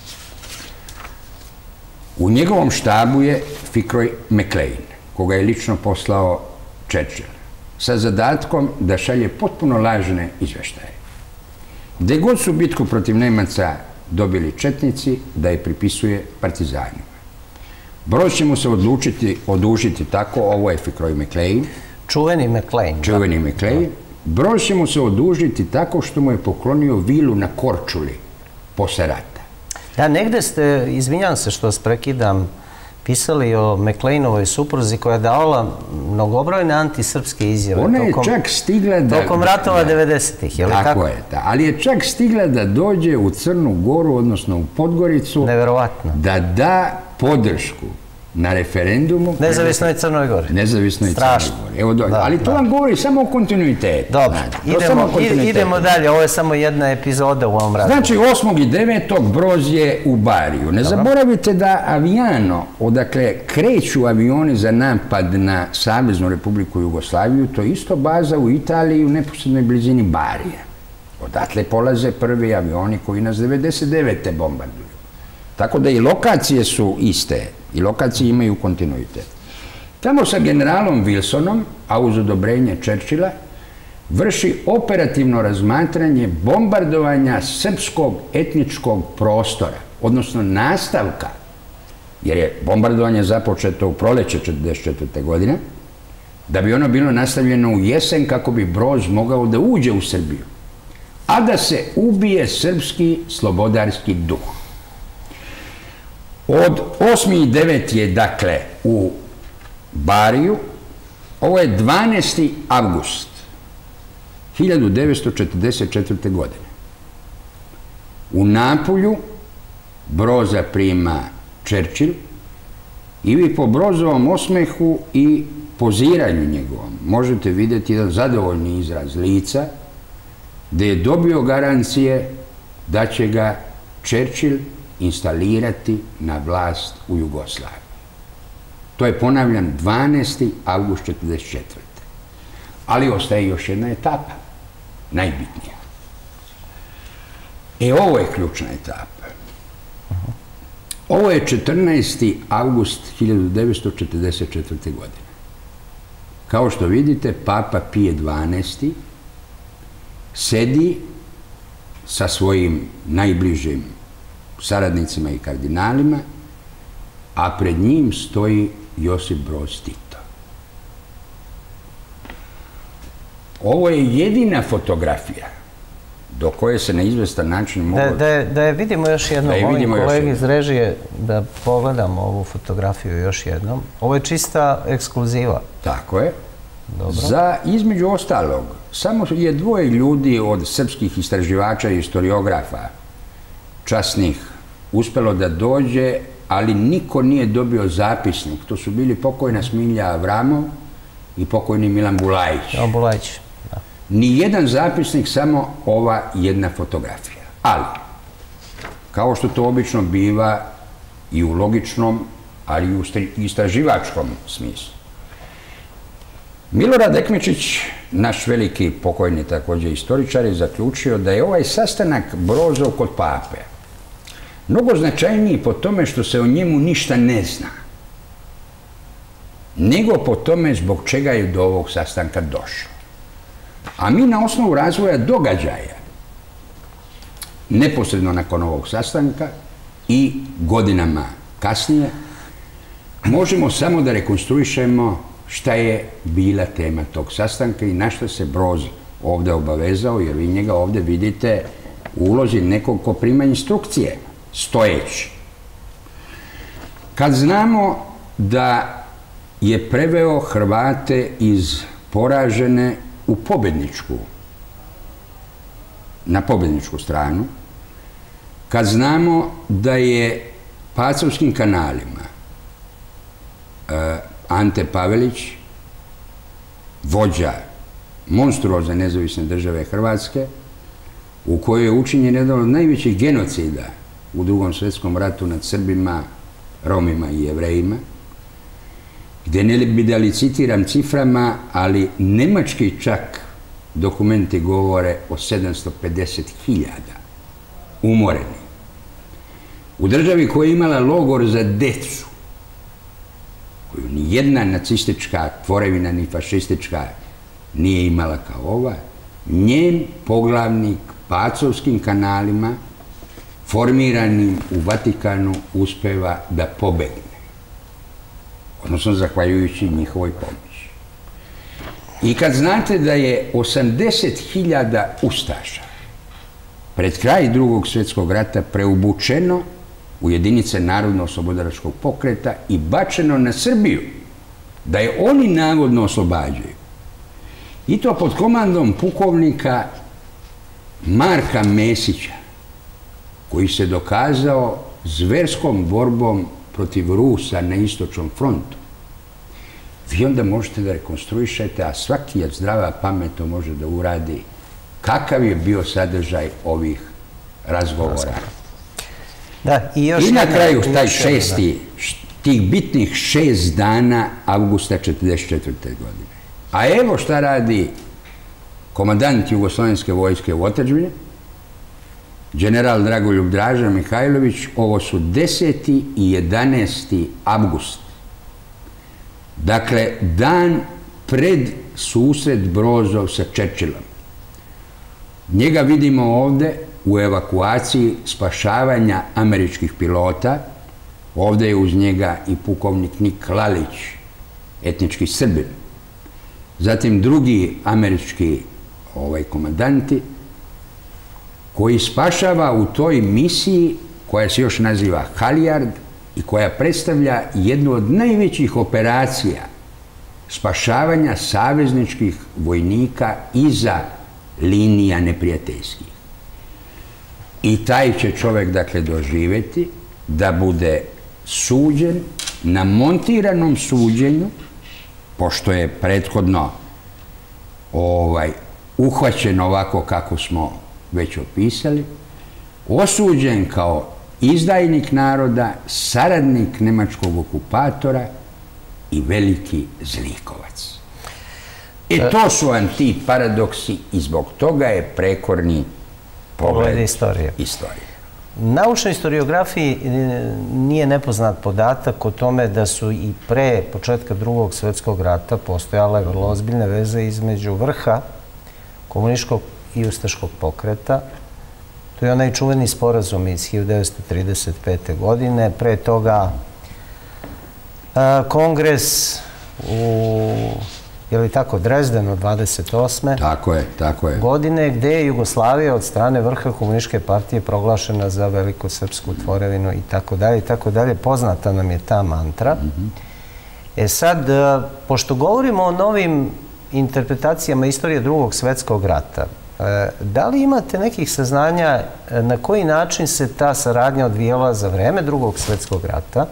U njegovom štabu je Fikroj McLean, koga je lično poslao Churchill, sa zadatkom da šalje potpuno lažne izveštaje. Gde god su bitku protiv Nemaca dobili četnici, da je pripisuje partizanima. Broz će mu se odužiti tako, ovo je Fikroj McLean. Čuveni McLean. Čuveni McLean. Broz će mu se odužiti tako što mu je poklonio vilu na Korčuli posle rata. Da, negde ste, izvinjam se što vas prekidam, pisali o McLeanovoj supruzi koja je davala mnogobrojne antisrpske izjave. Ona je čak stigla da... Tokom ratova 90-ih, je li tako? Tako je, ali je čak stigla da dođe u Crnu Goru, odnosno u Podgoricu, neverovatno, da da podršku na referendumu. Nezavisnoj Crnoj Gori. Nezavisnoj Crnoj Gori. Ali to vam govori samo o kontinuitetu. Dobro, idemo dalje. Ovo je samo jedna epizoda u ovom radu. Znači, 8. i 9. Broz je u Bariju. Ne zaboravite da Avijano, odakle kreću avioni za napad na Saveznu Republiku Jugoslaviju, to je isto baza u Italiji u neposrednoj blizini Barija. Odatle polaze prvi avioni koji nas 99. bombarduju. Tako da i lokacije su iste. I lokacije imaju kontinuitet. Tamo sa generalom Wilsonom, a uz odobrenje Churchilla, vrši operativno razmatranje bombardovanja srpskog etničkog prostora, odnosno nastavka, jer je bombardovanje započeto u proleće 1944. godine, da bi ono bilo nastavljeno u jesen kako bi Broz mogao da uđe u Srbiju, a da se ubije srpski slobodarski duh. Od 8. i 9. je, dakle, u Bariju. Ovo je 12. avgust 1944. godine. U Napulju Broza prima Churchill i vi po Brozovom osmehu i poziranju njegovom možete vidjeti jedan zadovoljni izraz lica, gde je dobio garancije da će ga Churchill instalirati na vlast u Jugoslaviji. To je, ponavljam, 12. avgust 1944. Ali ostaje još jedna etapa, najbitnija. Ovo je ključna etapa. Ovo je 14. avgust 1944. godine. Kao što vidite, Papa Pije XII sedi sa svojim najbližim saradnicima i kardinalima, a pred njim stoji Josip Broz Tito. Ovo je jedina fotografija do koje se na izvestan način mogu... Da je vidimo još jednom, molim kolegi iz režije da pogledamo ovu fotografiju još jednom. Ovo je čista ekskluziva. Tako je. Za, između ostalog, samo je 2 ljudi od srpskih istraživača i historiografa, časnih uspelo da dođe, ali niko nije dobio zapisnik. To su bili pokojna Smilja Avramov i pokojni Milan Bulajić. Bulajić, da. Nijedan zapisnik, samo ova jedna fotografija. Ali, kao što to obično biva i u logičnom, ali i u istraživačkom smislu. Milorad Ekmečić, naš veliki pokojni također istoričar, je zaključio da je ovaj sastanak Brozov kod Pape mnogo značajniji po tome što se o njemu ništa ne zna, nego po tome zbog čega je do ovog sastanka došlo. A mi na osnovu razvoja događaja, neposredno nakon ovog sastanka i godinama kasnije, možemo samo da rekonstruišemo šta je bila tema tog sastanka i na što se Broz ovdje obavezao, jer vi njega ovdje vidite u ulozi nekog ko prima instrukcije, stojeći. Kad znamo da je preveo Hrvate iz poražene u na pobjedničku stranu, kad znamo da je Pacovskim kanalima Ante Pavelić, vođa monstruozne nezavisne države Hrvatske, u kojoj je učinjen jedan od najvećih genocida u Drugom svjetskom ratu nad Srbima, Romima i Jevrejima, gdje ne bi da li citiram ciframa, ali nemački čak dokumenti govore o 750.000 umoreni. U državi koja je imala logor za decu, koju ni jedna nacistička tvorevina ni fašistička nije imala kao ova, njen poglavnik Pacovskim kanalima, formiranim u Vatikanu, uspeva da pobegne. Odnosno, zahvaljujući njihovoj pomoći. I kad znate da je 80.000 ustaša pred kraj Drugog svjetskog rata preobučeno u jedinice Narodno-oslobodilačkog pokreta i bačeno na Srbiju, da je oni navodno oslobađaju. I to pod komandom pukovnika Marka Mesića, koji se dokazao zverskom borbom protiv Rusa na istočnom frontu. Vi onda možete da rekonstruišete, a svaki je zdrava pamet to može da uradi, kakav je bio sadržaj ovih razgovora. I na kraju taj tih bitnih 6 dana avgusta 1944. godine. A evo šta radi komandant Jugoslovenske vojske u otadžbini, general Dragoljub Draža Mihajlović. Ovo su 10. i 11. avgust. Dakle, dan pred susret Brozov sa Churchillom. Njega vidimo ovdje u evakuaciji spašavanja američkih pilota. Ovdje je uz njega i pukovnik Nik Lalić, etnički Srbin. Zatim drugi američki komandanti, koji spašava u toj misiji koja se još naziva Halijard i koja predstavlja jednu od najvećih operacija spašavanja savezničkih vojnika iza linija neprijateljskih. I taj će čovjek, dakle, doživjeti da bude suđen na montiranom suđenju, pošto je prethodno uhvaćen ovako kako smo već opisali, osuđen kao izdajnik naroda, saradnik nemačkog okupatora i veliki zlikovac. To su vam ti paradoksi i zbog toga je prekorni pogled istorije. Naučnoj historiografiji nije nepoznat podatak o tome da su i pre početka Drugog svjetskog rata postojale vrlo ozbiljne veze između vrha komunističkog i ustaškog pokreta. To je onaj čuveni sporazum iz 1935. godine. Pre toga kongres u Drezdenu 28. godine, gde je Jugoslavija od strane vrha komunističke partije proglašena za velikosrpsku tvorevinu i tako dalje. Poznata nam je ta mantra. Sad, pošto govorimo o novim interpretacijama istorije Drugog svjetskog rata, Da li imate nekih saznanja na koji način se ta saradnja odvijala za vreme Drugog svjetskog rata,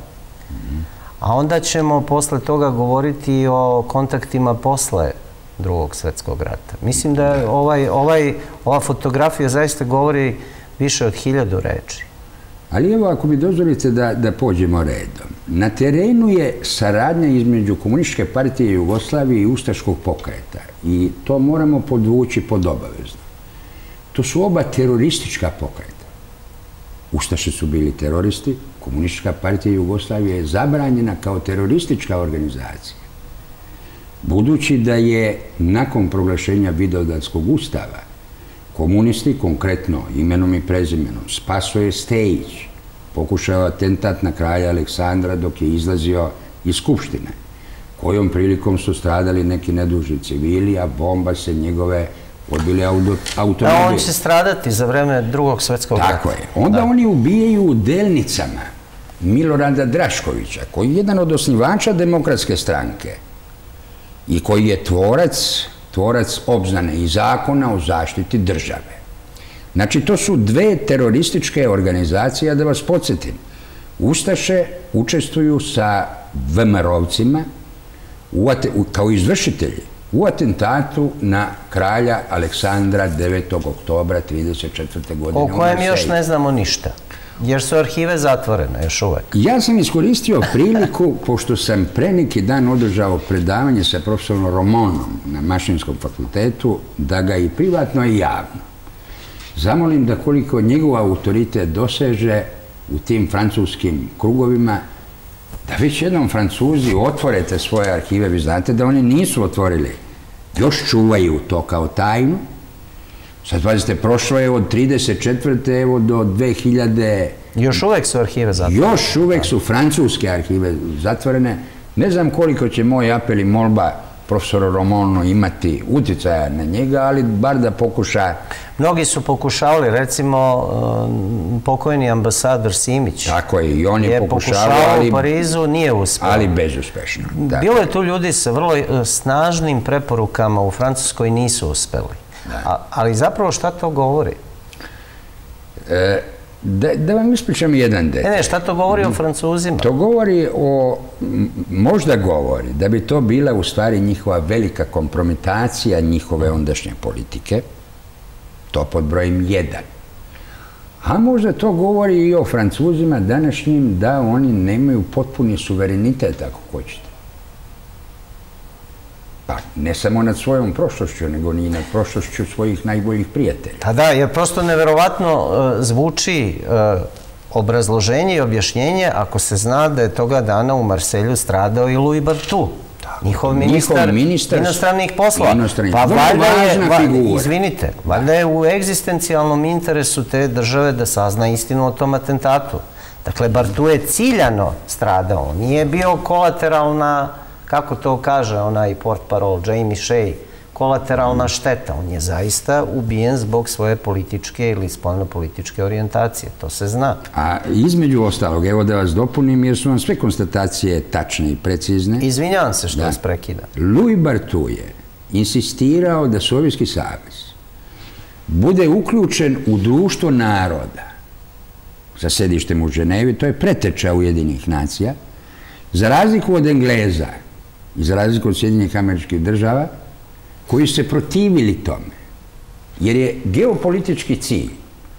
a onda ćemo posle toga govoriti o kontaktima posle Drugog svjetskog rata? Mislim da ova fotografija zaista govori više od 1000 reči. Ali evo, ako mi dozvolite da pođemo redom. Na terenu je saradnja između Komunističke partije Jugoslavije i Ustaškog pokreta. I to moramo podvući pod obavezno. To su oba teroristička pokreta. Ustaše su bili teroristi, Komunistička partija Jugoslavije je zabranjena kao teroristička organizacija. Budući da je nakon proglašenja Vidovdanskog ustava komunisti, konkretno imenom i prezimenom, Spasoje Stejić pokušao atentat na kralja Aleksandra dok je izlazio iz Skupštine, kojom prilikom su stradali neki nedužni civili, a bomba se njegove odbili automobili. On će stradati za vreme Drugog svjetskog rata. Tako je. Onda oni ubijaju u Delnicama Milorada Draškovića, koji je jedan od osnivača Demokratske stranke i koji je tvorac obznane i zakona o zaštiti države. Znači, to su dve terorističke organizacije, da vas podsjetim. Ustaše učestvuju sa VMRovcima kao izvršitelji u atentatu na kralja Aleksandra 9. oktobra 1934. godine. O kojem još ne znamo ništa, jer su arhive zatvorene još uvek. Ja sam iskoristio priliku, pošto sam pre neki dan održao predavanje sa profesorom Romonom na Mašinskom fakultetu, da ga i privatno i javno zamolim da koliko njegov autoritet doseže u tim francuskim krugovima, da već jednom Francuzi otvorete svoje arhive. Vi znate da oni nisu otvorili, još čuvaju to kao tajnu. Sad, pazite, prošlo je od 1934. evo do 2000... Još uvek su arhive zatvorene. Još uvek su francuske arhive zatvorene. Ne znam koliko će moj apel i molba profesoru Romonu imati uticaja na njega, ali bar da pokuša... Mnogi su pokušavali, recimo pokojni ambasador Simić. Tako je, i on je pokušavao u Parizu, nije uspeo. Ali bezuspešno. Bilo je tu ljudi sa vrlo snažnim preporukama, u Francuskoj nisu uspeli. Ali zapravo šta to govori? Da vam ispričam jedan detalj. Ne, šta to govori o Francuzima? To govori možda govori da bi to bila u stvari njihova velika kompromitacija njihove ondašnje politike, to pod brojem 1. A možda to govori i o Francuzima današnjim, da oni nemaju potpuni suverenitet, ako hoćete. Pa ne samo nad svojom prošlošću, nego i nad prošlošću svojih najboljih prijatelja. Pa da, jer prosto neverovatno zvuči obrazloženje i objašnjenje ako se zna da je toga dana u Marselju stradao i Louis Barthou, njihov ministar inostranih poslova. Pa valjda je, izvinite, valjda je u egzistencijalnom interesu te države da sazna istinu o tom atentatu. Dakle, Barthou je ciljano stradao, nije bio kolateralna, kako to kaže onaj portparol Jamie Shea, kolateralna šteta. On je zaista ubijen zbog svoje političke ili spoljno-političke orijentacije. To se zna. A između ostalog, evo da vas dopunim, jer su vam sve konstatacije tačne i precizne. Izvinjavam se što vas prekidam. Louis Barthou je insistirao da Sovjetski savez bude uključen u društvo naroda sa sedištem u Ženevi, to je preteča Ujedinjenih nacija, za razliku od Engleza i za razliku od Sjedinjenih Američkih Država, koji su se protivili tome, jer je geopolitički cilj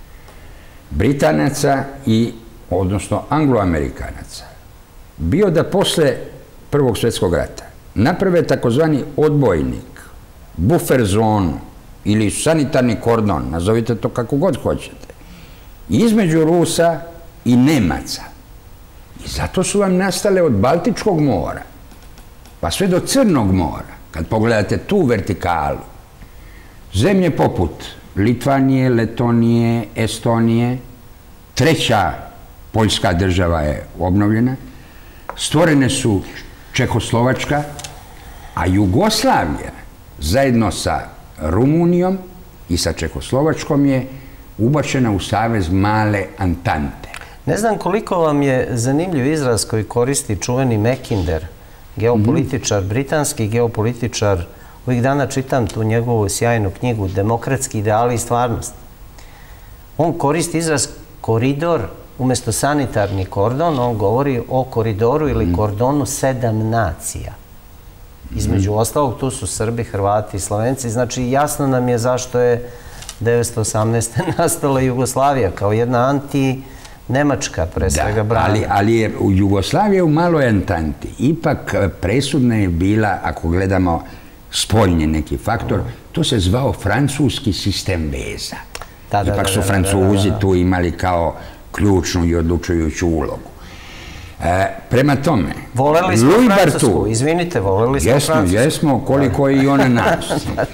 Britanaca i, odnosno Angloamerikanaca, bio da posle Prvog svjetskog rata naprave takozvani odbojnik, buffer zonu ili sanitarni kordon, nazovite to kako god hoćete, između Rusa i Nemaca. I zato su vam nastale od Baltičkog mora pa sve do Crnog mora, kad pogledate tu vertikalu, zemlje poput Litvanije, Letonije, Estonije, treća poljska država je obnovljena, stvorene su Čehoslovačka, a Jugoslavija zajedno sa Rumunijom i sa Čehoslovačkom je ubačena u savez Male Antante. Ne znam koliko vam je zanimljiv izraz koji koristi čuveni Mackinder, geopolitičar, britanski geopolitičar Ovih dana čitam tu njegovu sjajnu knjigu Demokratski ideali i stvarnost. On koristi izraz koridor umjesto sanitarni kordon, on govori o koridoru ili kordonu 7 nacija. Između ostalog, tu su Srbi, Hrvati i Slovenci. Znači, jasno nam je zašto je 1918. nastala Jugoslavija kao jedna anti-nemačka, pre svega, brana. Ali je Jugoslavija u maloj entanti. Ipak presudna je bila, ako gledamo spoljni neki faktor, to se zvao francuski sistem veza. Ipak su Francuzi tu imali kao ključnu i odlučujuću ulogu. Prema tome, voleli smo Francusku, izvinite, voleli smo Francusku. Jesmo, koliko i ona nas.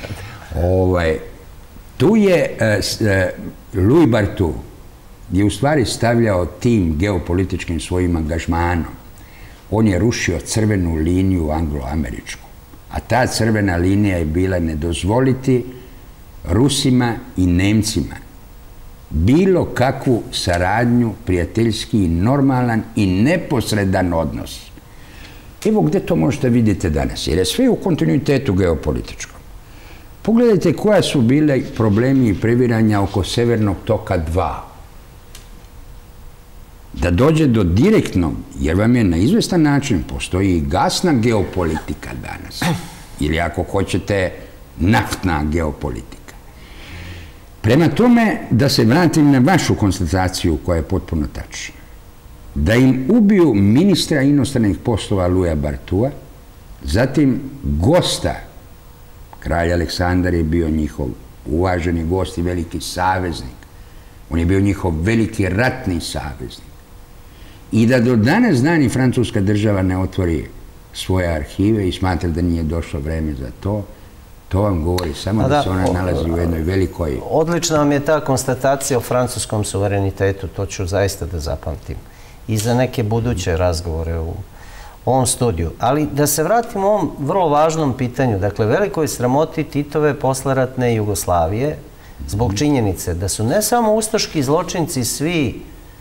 Tu je Louis Barthou je u stvari stavljao tim geopolitičkim svojim angažmanom. On je rušio crvenu liniju anglo-američku. A ta crvena linija je bila ne dozvoliti Rusima i Nemcima bilo kakvu saradnju, prijateljski, normalan i neposredan odnos. Evo gdje to možete vidjeti danas, jer je sve u kontinuitetu geopolitičkom. Pogledajte koja su bile problemi i previranja oko Severnog toka 2. Da dođe do direktnog, jer vam je na izvestan način postoji i gasna geopolitika danas, ili ako hoćete naftna geopolitika. Prema tome, da se vratim na vašu konstataciju koja je potpuno tačna, da im ubiju ministra inostranih poslova Louisa Barthoua, zatim gosta, kralj Aleksandar je bio njihov uvaženi gost i veliki saveznik, on je bio njihov veliki ratni saveznik, i da do danas dani francuska država ne otvori svoje arhive i smatra da nije došlo vreme za to, to vam govori samo da se ona nalazi u jednoj velikoj... Odlična vam je ta konstatacija o francuskom suverenitetu, to ću zaista da zapamtim. I za neke buduće razgovore u ovom studiju. Ali da se vratimo ovom vrlo važnom pitanju, dakle, velikoj sramoti Titove posleratne Jugoslavije, zbog činjenice da su ne samo ustaški zločinci svi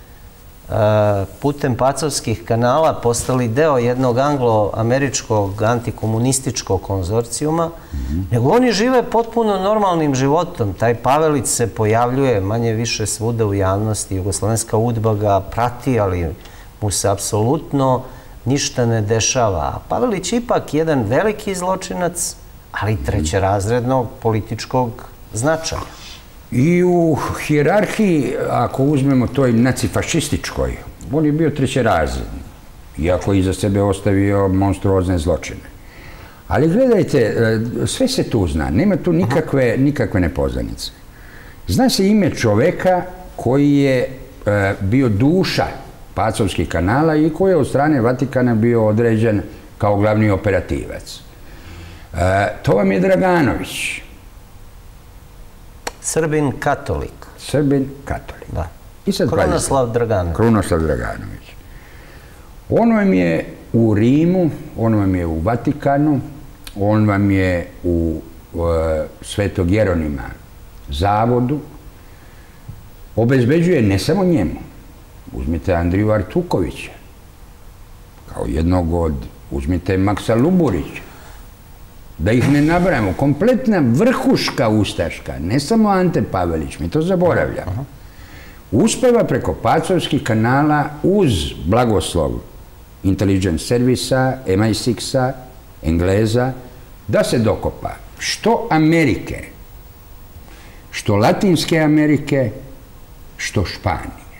putem pacovskih kanala postali deo jednog anglo-američkog antikomunističkog konzorcijuma, nego oni žive potpuno normalnim životom. Taj Pavelić se pojavljuje manje više svuda u javnosti, jugoslovenska UDBA ga prati, ali mu se apsolutno ništa ne dešava. A Pavelić je ipak jedan veliki zločinac, ali trećerazrednog političkog značaja. I u hijerarhiji, ako uzmemo toj nacifašističkoj, on je bio trećerazredni, iako iza sebe ostavio monstruozne zločine. Ali gledajte, sve se tu zna, nema tu nikakve nepoznanice. Zna se ime čoveka koji je bio duša pacovskih kanala i koji je od strane Vatikana bio određen kao glavni operativac. To vam je Draganović. Srbin katolik. Srbin katolik. Da. Krunoslav Draganović. Krunoslav Draganović. On vam je u Rimu, on vam je u Vatikanu, on vam je u Svetog Jeronima zavodu. Obezbeđuje ne samo njemu. Uzmite Andriju Artukovića. Kao jednog od... Uzmite Maksa Luburića. Da ih ne nabrajamo, kompletna vrhuška ustaška, ne samo Ante Pavelić, mi to zaboravljamo, uspeva preko pacovskih kanala uz blagoslov intelligence servisa, MI6-a, Engleza, da se dokopa što Amerike, što Latinske Amerike, što Španije.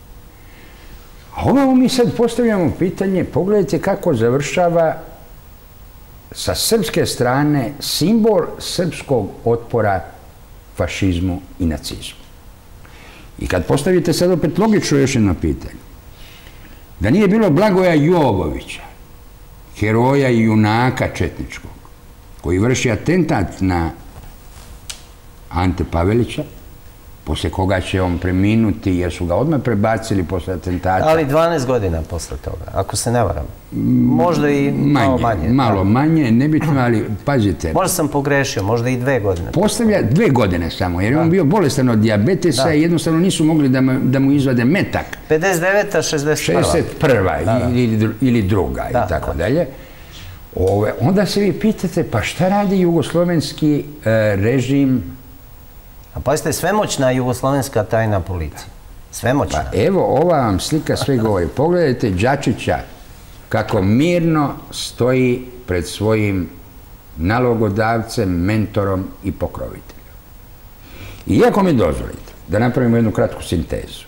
A ovamo mi sad postavljamo pitanje, pogledajte kako završava sa srpske strane simbol srpskog otpora fašizmu i nacizmu. I kad postavite sad opet logično još jedno pitanje, da nije bilo Blagoja Jovovića, heroja i junaka četničkog, koji vrši atentat na Ante Pavelića, posle koga će on preminuti, jer su ga odmah prebacili posle atentata. Ali 12 godina posle toga, ako se ne varam. Možda i malo manje. Malo manje, nebitno, ali pazite. Možda sam pogrešio, možda i 2 godine. Postavlja 2 godine samo, jer je on bio bolestan od dijabetesa i jednostavno nisu mogli da mu izvade metak. 59. 61. 61. ili druga i tako dalje. Onda se vi pitate, pa šta radi jugoslovenski režim? A pazite, svemoćna jugoslovenska tajna policija. Svemoćna. Pa evo, ova vam slika sve govori. Pogledajte Đačića kako mirno stoji pred svojim nalogodavcem, mentorom i pokroviteljem. Iako mi dozvolite da napravimo jednu kratku sintezu.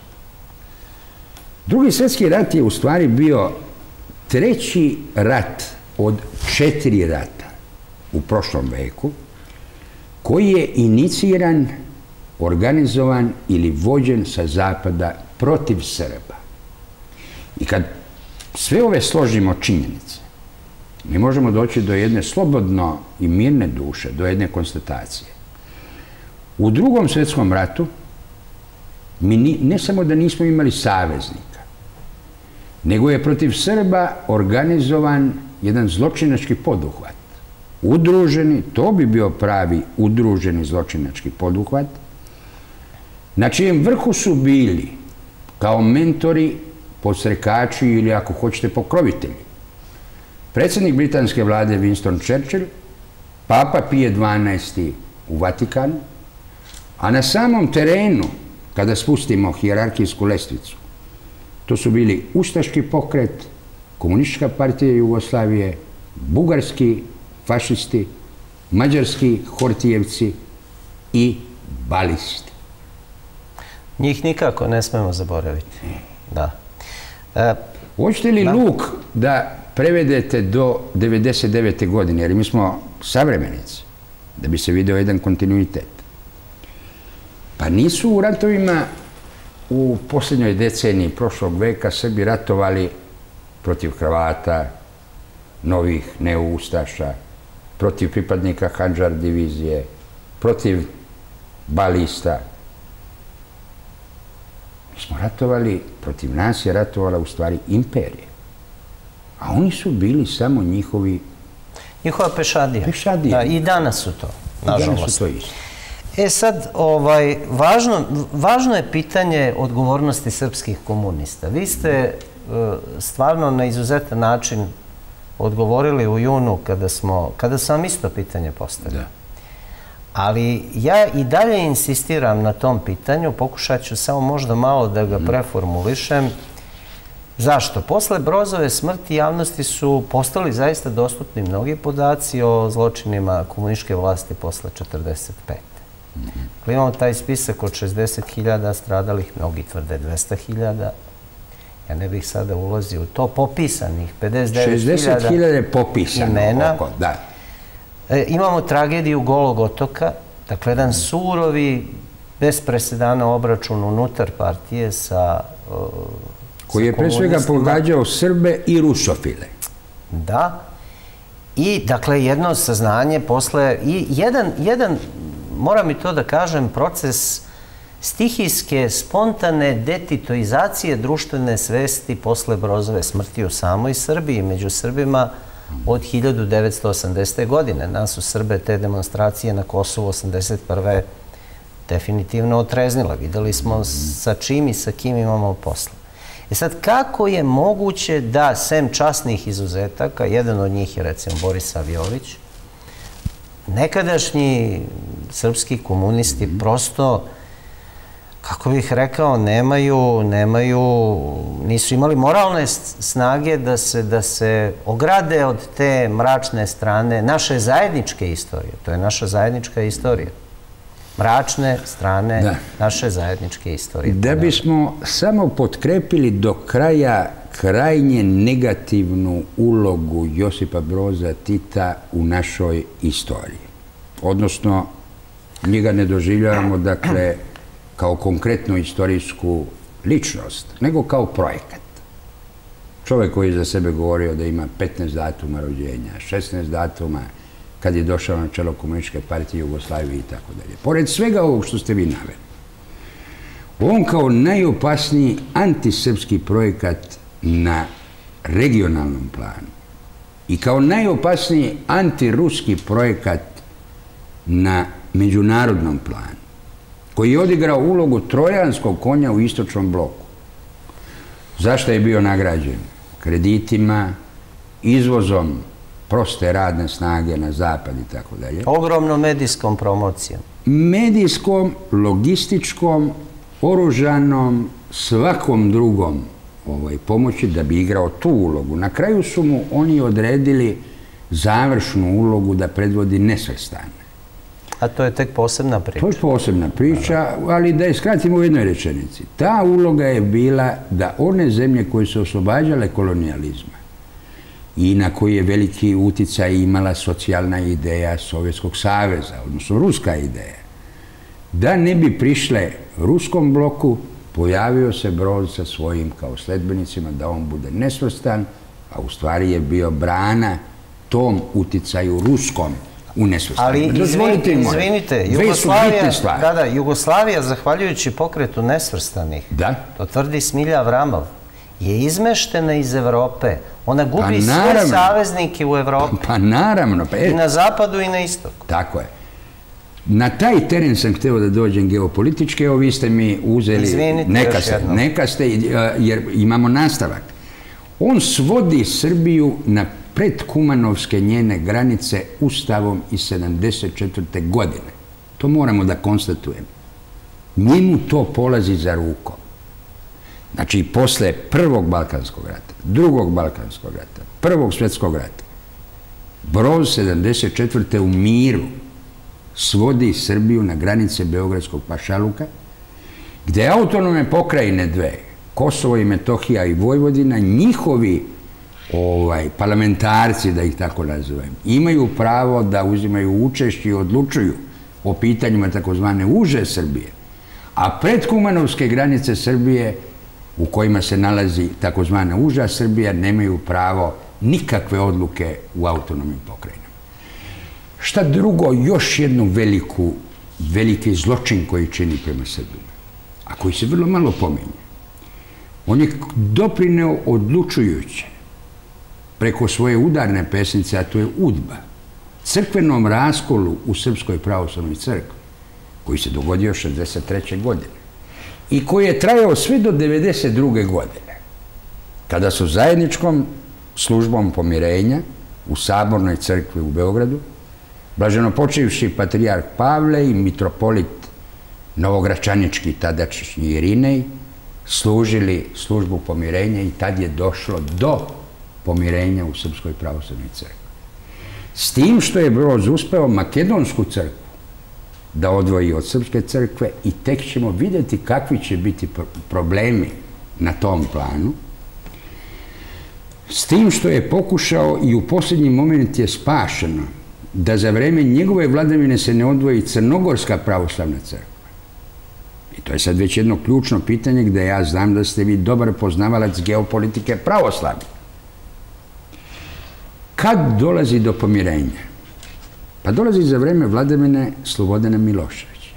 Drugi svjetski rat je u stvari bio treći rat od 4 rata u prošlom veku koji je iniciran, organizovan ili vođen sa zapada protiv Srba. I kad sve ove složimo činjenice, mi možemo doći do jedne slobodno i mirne duše, do jedne konstatacije. U Drugom svjetskom ratu mi ne samo da nismo imali saveznika, nego je protiv Srba organizovan jedan zločinački poduhvat. Udruženi, to bi bio pravi udruženi zločinački poduhvat, na čijem vrhu su bili kao mentori, podsrekači ili ako hoćete pokrovitelji. Predsjednik britanske vlade Winston Churchill, Papa Pije XII u Vatikanu, a na samom terenu, kada spustimo hijerarhijsku lestvicu, to su bili ustaški pokret, Komunistička partija Jugoslavije, bugarski fašisti, mađarski Hortijevci i balisti. Njih nikako ne smemo zaboraviti. Da. Hoćete li Luk da prevedete do 99. godine, jer mi smo savremenici, da bi se vidio jedan kontinuitet. Pa nisu u ratovima u posljednjoj deceniji prošlog veka Srbi ratovali protiv Hrvata, novih neoustaša, protiv pripadnika Handžar divizije, protiv balista. Mi smo ratovali, protiv nas je ratovala u stvari imperija. A oni su bili samo njihovi... Njihova pešadija. Pešadija. Da, i danas su to, nažalost. I danas su to isto. Sad, važno je pitanje odgovornosti srpskih komunista. Vi ste stvarno na izuzetan način odgovorili u junu kada sam vam isto pitanje postavio. Ali ja i dalje insistiram na tom pitanju, pokušat ću samo možda malo da ga preformulišem. Zašto? Posle Brozove smrti javnosti su postali zaista dostupni mnogi podaci o zločinima komunističke vlasti posle 1945. Imamo taj spisak od 60.000 stradalih, mnogi tvrde 200.000. Ja ne bih sada ulazio u to. Popisanih 59.000 popisano imena. Da. Imamo tragediju Golog otoka, dakle jedan surovi, bez presedana obračun unutar partije sa koji je pre svega pogađao Srbe i rusofile. Da. I, dakle, jedno saznanje posle... I jedan, moram i to da kažem, proces stihijske, spontane detitoizacije društvene svesti posle Brozove smrti u samoj Srbiji, među Srbima od 1980. godine. Nas su Srbe te demonstracije na Kosovu 1981. definitivno otreznile. Videli smo sa čim i sa kim imamo posla. Sad, kako je moguće da, sem časnih izuzetaka, jedan od njih je recimo Boris Saviović, nekadašnji srpski komunisti prosto, kako bih rekao, nisu imali moralne snage da se ograde od te mračne strane naše zajedničke istorije. To je naša zajednička istorija. Mračne strane naše zajedničke istorije. Da bismo samo potkrepili do kraja krajnje negativnu ulogu Josipa Broza Tita u našoj istoriji. Odnosno, mi ga ne doživljavamo, dakle, kao konkretnu istorijsku ličnost, nego kao projekat. Čovjek koji je za sebe govorio da ima 15 datuma rođenja, 16 datuma kad je došao na čelo Komunističke partije Jugoslavije i tako dalje. Pored svega ovog što ste vi naveli, on kao najopasniji antisrpski projekat na regionalnom planu i kao najopasniji antiruski projekat na međunarodnom planu, koji je odigrao ulogu trojanskog konja u istočnom bloku. Zašto je bio nagrađen? Kreditima, izvozom proste radne snage na zapad i tako dalje. Ogromno medijskom promocijom. Medijskom, logističkom, oružanom, svakom drugom pomoći da bi igrao tu ulogu. Na kraju su mu oni odredili završnu ulogu da predvodi nesvrstane. A to je tek posebna priča. To je posebna priča, ali da je skratimo u jednoj rečenici. Ta uloga je bila da one zemlje koje su oslobađale kolonijalizma i na koji je veliki uticaj imala socijalna ideja Sovjetskog saveza, odnosno ruska ideja, da ne bi prišle ruskom bloku, pojavio se Broz sa svojim kao sledbenicima da on bude nesvrstan, a u stvari je bio brana tom uticaju ruskom u nesvrstanu. Ali izvinite, Jugoslavija, zahvaljujući pokretu nesvrstanih, to tvrdi Smilja Avramov, je izmeštena iz Evrope. Ona gubi sve saveznike u Evropi. Pa naravno. I na zapadu i na istoku. Tako je. Na taj teren sam hteo da dođem geopolitički, evo vi ste mi uzeli, neka ste, jer imamo nastavak. On svodi Srbiju na predkumanovske njene granice Ustavom iz 1974. godine. To moramo da konstatujemo. Njemu to polazi za rukom. Znači, posle Prvog Balkanskog rata, Drugog Balkanskog rata, Prvog svjetskog rata, Broz 1974. u miru svodi Srbiju na granice Beogradskog pašaluka, gde autonomne pokrajine dve, Kosovo i Metohija i Vojvodina, njihovi parlamentarci, da ih tako nazovem, imaju pravo da uzimaju učešće i odlučuju o pitanjima takozvane uže Srbije, a predkumanovske granice Srbije u kojima se nalazi takozvana uža Srbija nemaju pravo nikakve odluke u autonomnim pokrajinama. Šta drugo, još jednu veliki zločin koji čini prema Srbima, a koji se vrlo malo pominje. On je doprineo odlučujuće preko svoje udarne pesnice, a to je UDBA, crkvenom raskolu u Srpskoj pravoslavnoj crkvi, koji se dogodio 1963. godine i koji je trajao sve do 1992. godine, kada su zajedničkom službom pomirenja u Sabornoj crkvi u Beogradu blaženopočivši patrijarh Pavle i mitropolit novogračanički tadašnji Irinej služili službu pomirenja i tad je došlo do pomirenja u Srpskoj pravoslavnoj crkvi. S tim što je Broz uspeo makedonsku crkvu da odvoji od Srpske crkve i tek ćemo vidjeti kakvi će biti problemi na tom planu. S tim što je pokušao i u posljednji moment je spašeno da za vreme njegove vladavine se ne odvoji Crnogorska pravoslavna crkva. I to je sad već jedno ključno pitanje gde ja znam da ste vi dobar poznavalac geopolitike pravoslavlja. Kad dolazi do pomirenja? Pa dolazi za vreme vladavine Slobodana Miloševića.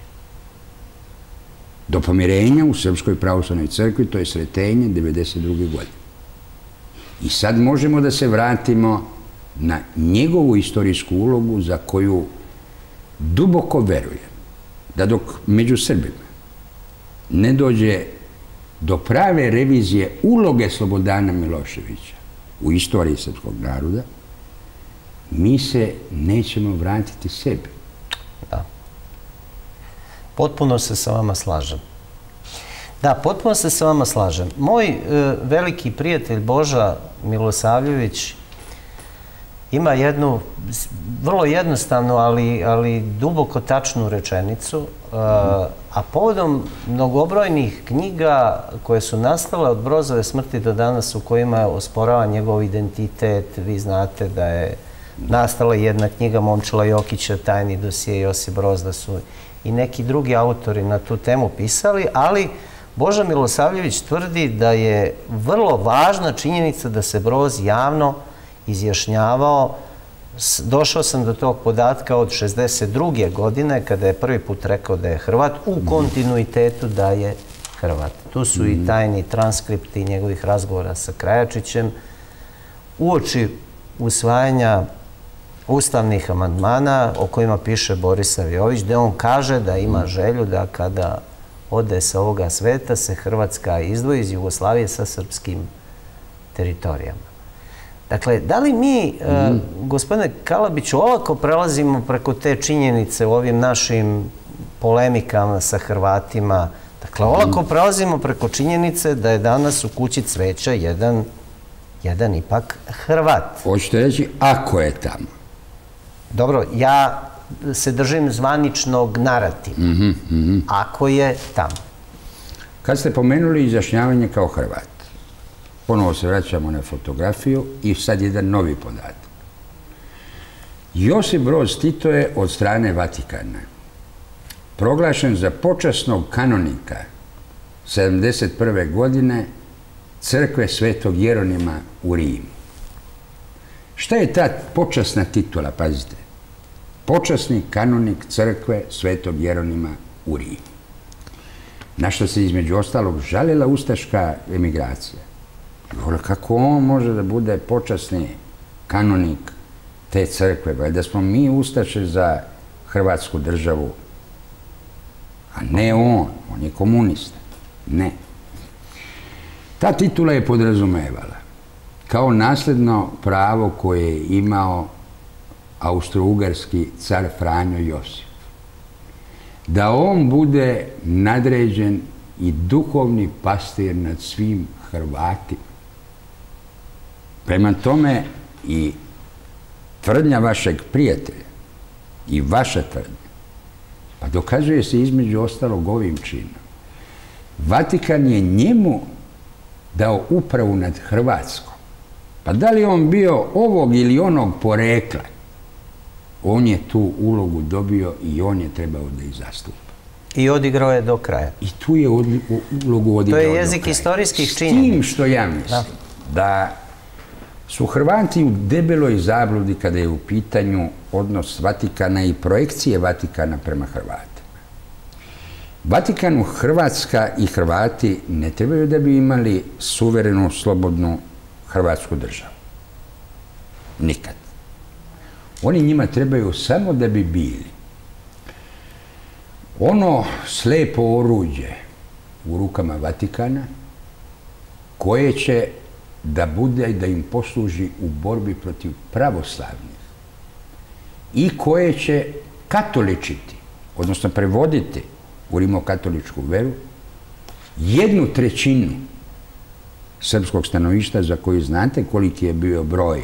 Do pomirenja u Srpskoj pravoslavnoj crkvi, to je Sretenje 1992. godine. I sad možemo da se vratimo na njegovu istorijsku ulogu za koju duboko verujem da dok među Srbima ne dođe do prave revizije uloge Slobodana Miloševića u istoriji srpskog naroda, mi se nećemo vratiti sebi. Da. Potpuno se sa vama slažem. Da, potpuno se sa vama slažem. Moj veliki prijatelj Boža Milosavljević ima jednu vrlo jednostavnu, ali duboko tačnu rečenicu, a povodom mnogobrojnih knjiga koje su nastale od Brozove smrti do danas u kojima je osporava njegov identitet. Vi znate da je nastala jedna knjiga Momčila Jokića, Tajni dosije Josip Broz, da su i neki drugi autori na tu temu pisali, ali Boža Milosavljević tvrdi da je vrlo važna činjenica da se Broz javno izjašnjavao. Došao sam do tog podatka od 1962. godine, kada je prvi put rekao da je Hrvat, u kontinuitetu da je Hrvat. Tu su i tajni transkripti njegovih razgovora sa Krajačićem. Uoči usvajanja ustavnih amandmana o kojima piše Boris Saviović, gde on kaže da ima želju da kada ode sa ovoga sveta se Hrvatska izdvoji iz Jugoslavije sa srpskim teritorijama. Dakle, da li mi, gospodine Kalabiću, olako prelazimo preko te činjenice u ovim našim polemikama sa Hrvatima? Dakle, olako prelazimo preko činjenice da je danas u kući cveća jedan ipak Hrvat. Hoćete reći, ako je tamo? Dobro, ja se držim zvaničnog narativa. Ako je tamo. Kad ste pomenuli izjašnjavanje kao Hrvat, ponovo se vraćamo na fotografiju i sad jedan novi podatak. Josip Broz Tito je od strane Vatikana proglašen za počasnog kanonika 1971. godine crkve Svetog Jeronima u Rimu. Šta je ta počasna titula, pazite? Počasni kanonik crkve Svetog Jeronima u Rimu. Na što se između ostalog žalila ustaška emigracija. Kako on može da bude počasni kanonik te crkve? Da smo mi ustaše za Hrvatsku državu, a ne on je komunista. Ne. Ta titula je podrazumevala kao nasledno pravo koje je imao austro-ugarski car Franjo Josif, da on bude nadređen i duhovni pastir nad svim Hrvatima. Prema tome i tvrdnja vašeg prijatelja i vaša tvrdnja, pa dokazuje se između ostalog ovim činom. Vatikan je njemu dao upravu nad Hrvatskom. Pa da li on bio ovog ili onog porekla, on je tu ulogu dobio i on je trebao da ih zastupa. I odigrao je do kraja. I tu je ulogu odigrao do kraja. To je jezik istorijskih činjenica. S tim što ja mislim da su Hrvati u debeloj zabludi kada je u pitanju odnos Vatikana i projekcije Vatikana prema Hrvatima. Vatikanu Hrvatska i Hrvati ne trebaju da bi imali suverenu, slobodnu Hrvatsku državu. Nikad. Oni njima trebaju samo da bi bili ono slepo oruđe u rukama Vatikana koje će da bude i da im posluži u borbi protiv pravoslavnih i koje će katoličiti, odnosno prevoditi u rimokatoličku veru 1/3 srpskog stanovništva za koju znate koliki je bio broj,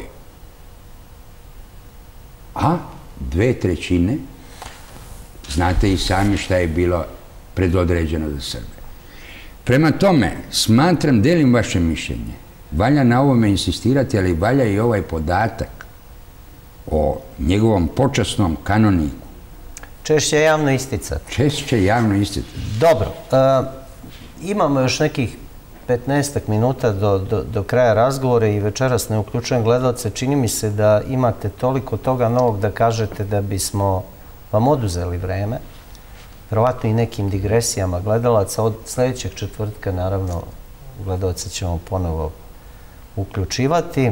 a 2/3 znate i sami šta je bilo predodređeno za Srbe. Prema tome, smatram, delim vaše mišljenje, valja na ovome insistirati, ali valja i ovaj podatak o njegovom počasnom kanoniku. Češće javno isticati. Češće javno isticati. Dobro. Imamo još nekih 15 minuta do kraja razgovora i večeras ne uključujem gledalce. Čini mi se da imate toliko toga novog da kažete da bismo vam oduzeli vreme. Verovatno i nekim digresijama gledalaca. Od sljedećeg četvrtka, naravno, gledalce ćemo ponovo uključivati.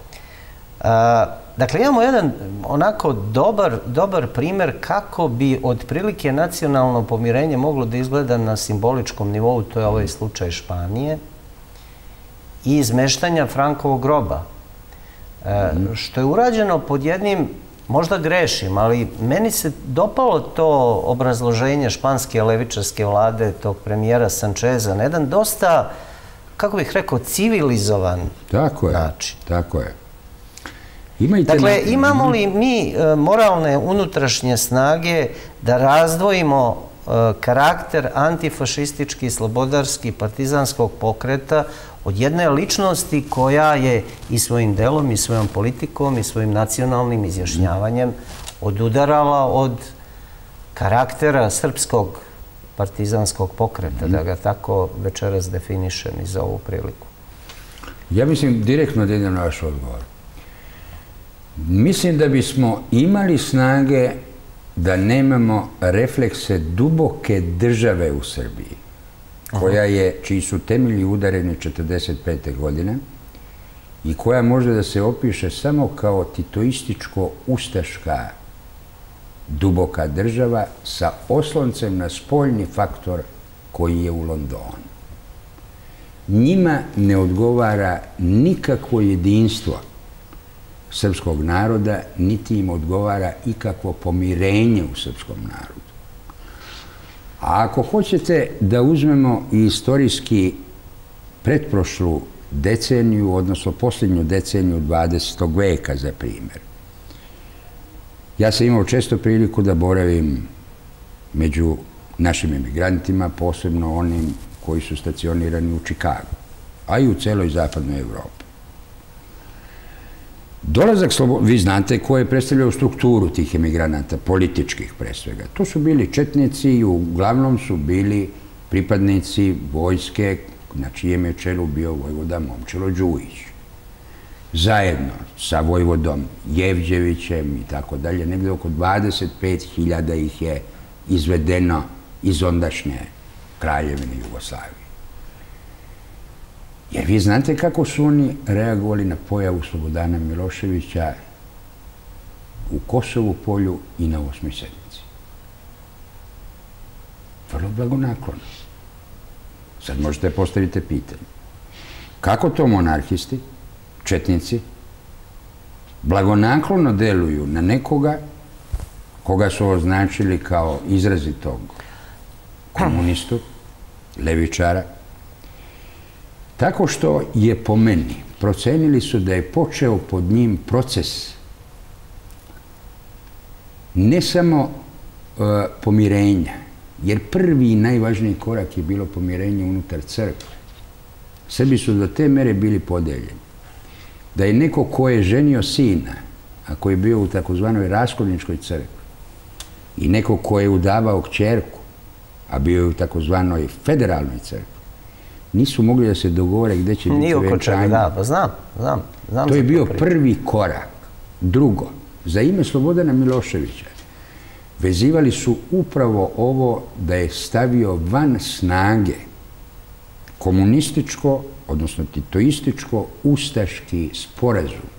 Dakle, imamo jedan onako dobar primjer kako bi otprilike nacionalno pomirenje moglo da izgleda na simboličkom nivou, to je ovaj slučaj Španije, i izmeštanja Frankovog groba. Što je urađeno pod jednim, možda grešim, ali meni se dopalo to obrazloženje španske levičarske vlade, tog premijera Sančeza, na jedan dosta, kako bih rekao, civilizovan način. Tako je. Dakle, imamo li mi moralne unutrašnje snage da razdvojimo karakter antifašistički, slobodarski, partizanskog pokreta od jedne ličnosti koja je i svojim delom, i svojom politikom, i svojim nacionalnim izjašnjavanjem odudarala od karaktera srpskog partizanskog pokreta, da ga tako večeras definišem i za ovu priliku? Ja mislim direktno da idem na vaš odgovor. Mislim da bismo imali snage da nemamo reflekse duboke države u Srbiji, čiji su temelji udareni 1945. godine i koja može da se opiše samo kao titoističko-ustaška duboka država sa osloncem na spoljni faktor koji je u Londonu. Njima ne odgovara nikakvo jedinstvo srpskog naroda, niti im odgovara ikakvo pomirenje u srpskom narodu. A ako hoćete da uzmemo i istorijski pretprošlu deceniju, odnosno posljednju deceniju 20. veka, za primjer. Ja sam imao često priliku da boravim među našim emigrantima, posebno onim koji su stacionirani u Čikagu, a i u celoj zapadnoj Evropi. Dolazak vi znate ko je predstavljao strukturu tih emigranata, političkih pre svega. To su bili četnici i uglavnom su bili pripadnici vojske na čijem je čelu bio vojvoda Momčilo Đujić. Zajedno sa vojvodom Jevđevićem i tako dalje, negde oko 25.000 ih je izvedeno iz ondašnje Kraljevine Jugoslavije. Jer vi znate kako su oni reagovali na pojavu Slobodana Miloševića u Kosovu polju i na 8. sednici. Vrlo blagonaklono. Sad možete postaviti pitanje. Kako to monarhisti, četnici, blagonaklono deluju na nekoga koga su označili kao izrazitog komunistu, levičara, tako što je po meni, procenili su da je počeo pod njim proces ne samo pomirenja, jer prvi i najvažniji korak je bilo pomirenje unutar crkve. Srbi su do te mere bili podeljeni. Da je neko ko je ženio sina, a koji je bio u takozvanoj raskolničkoj crkvi, i neko ko je udavao kćerku, a bio je u takozvanoj federalnoj crkvi, nisu mogli da se dogovore gde će biti venčanje. Da, pa znam. To je bio prvi korak. Drugo, za ime Slobodana Miloševića vezivali su upravo ovo da je stavio van snage komunističko, odnosno titoističko, ustaški sporazum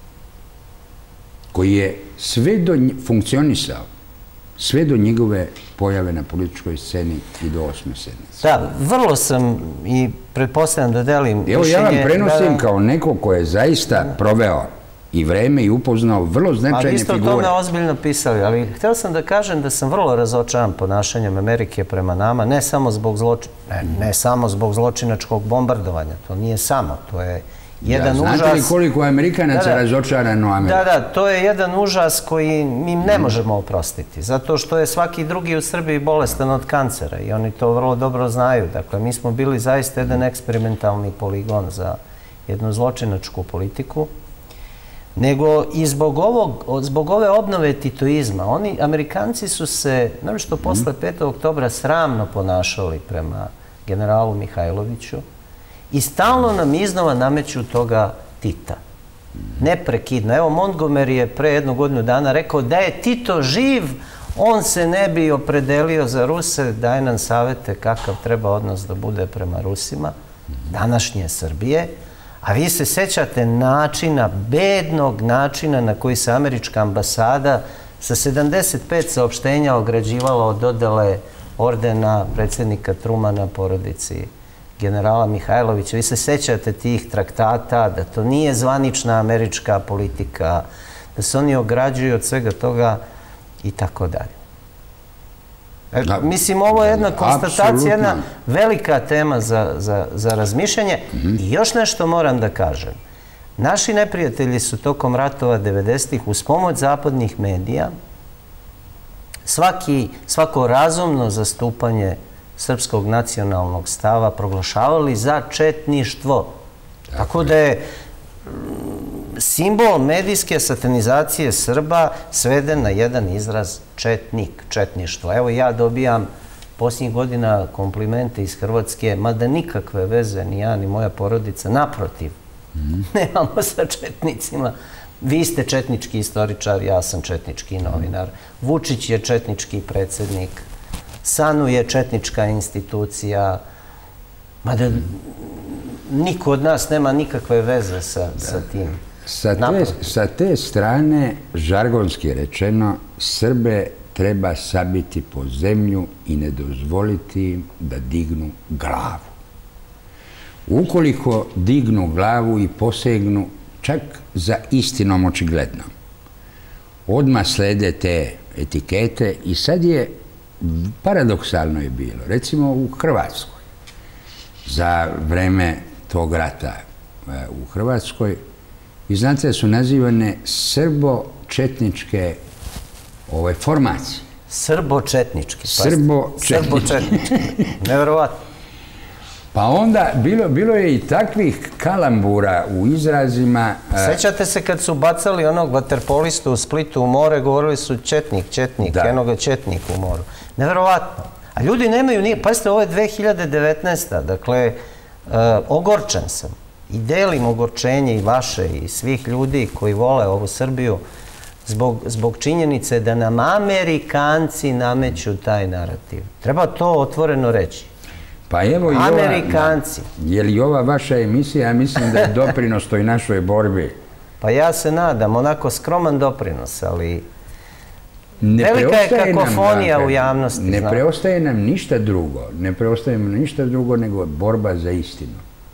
koji je funkcionisao sve do njegove pojave na političkoj sceni i do 8. sednice. Da, vrlo sam i pretpostavljam da delim mišljenje... Evo ja vam prenosim kao neko ko je zaista proveo i vreme i upoznao vrlo značajne figure. A vi ste o tome ozbiljno pisali, ali htio sam da kažem da sam vrlo razočaran ponašanjem Amerike prema nama, ne samo zbog zločinačkog bombardovanja, to nije samo, to je jedan užas... Znate li koliko Amerikanaca razočarano Ameriku? Da, to je jedan užas koji mi ne možemo oprostiti, zato što je svaki drugi u Srbiji bolestan od kancera i oni to vrlo dobro znaju. Dakle, mi smo bili zaista jedan eksperimentalni poligon za jednu zločinačku politiku, nego i zbog ove obnove titoizma. Amerikanci su se, naročito posle 5. oktobra, sramno ponašali prema generalu Mihajloviću i stalno nam iznova nameću toga Tita. Neprekidno. Evo, Montgomery je pre 1 godinu dana rekao da je Tito živ, on se ne bi opredelio za Ruse, daje nam savete kakav treba odnos da bude prema Rusima, današnje Srbije. A vi se sećate bednog načina na koji se američka ambasada sa 75 saopštenja ograđivala od dodele ordena predsjednika Trumana porodici generala Mihajlovića. Vi se sećate tih traktata, da to nije zvanična američka politika, da se oni ograđuju od svega toga i tako dalje. Mislim, ovo je jedna konstatacija, jedna velika tema za razmišljanje. I još nešto moram da kažem. Naši neprijatelji su tokom ratova 90-ih uz pomoć zapadnih medija svako razumno zastupanje srpskog nacionalnog stava proglašavali za četništvo. Tako da je simbol medijske satanizacije Srba sveden na jedan izraz četnik, četništvo. Evo, ja dobijam posljednjih godina komplimente iz Hrvatske, mada nikakve veze ni ja ni moja porodica, naprotiv, nemamo sa četnicima. Vi ste četnički istoričar, ja sam četnički novinar. Vučić je četnički predsjednik, SANU je četnička institucija, mada niko od nas nema nikakve veze sa tim. Sa te strane, žargonski rečeno, Srbe treba sabiti po zemlju i ne dozvoliti im da dignu glavu. Ukoliko dignu glavu i posegnu, čak za istinom očiglednom. Odmah slede te etikete i sad je, paradoksalno je bilo, recimo u Hrvatskoj, za vreme tog rata u Hrvatskoj, vi znate da su nazivane srbo-četničke formacije. Srbo-četnički. Srbo-četnički. Neverovatno. Pa onda bilo je i takvih kalambura u izrazima. Sećate se kad su bacali onog vaterpolistu u Splitu u more, govorili su četnik, enoga četnik u moru. Neverovatno. A ljudi nemaju, pazite, ovo je 2019. Dakle, ogorčen sam i delim ogorčenje i vaše i svih ljudi koji vole ovu Srbiju zbog činjenice da nam Amerikanci nameću taj narativ. Treba to otvoreno reći. Pa evo i Amerikanci. Je li ova vaša emisija, ja mislim da je doprinos toj našoj borbi. Pa ja se nadam, onako skroman doprinos, ali velika je kakofonija u javnosti. Ne preostaje nam ništa drugo nego borba za istinu.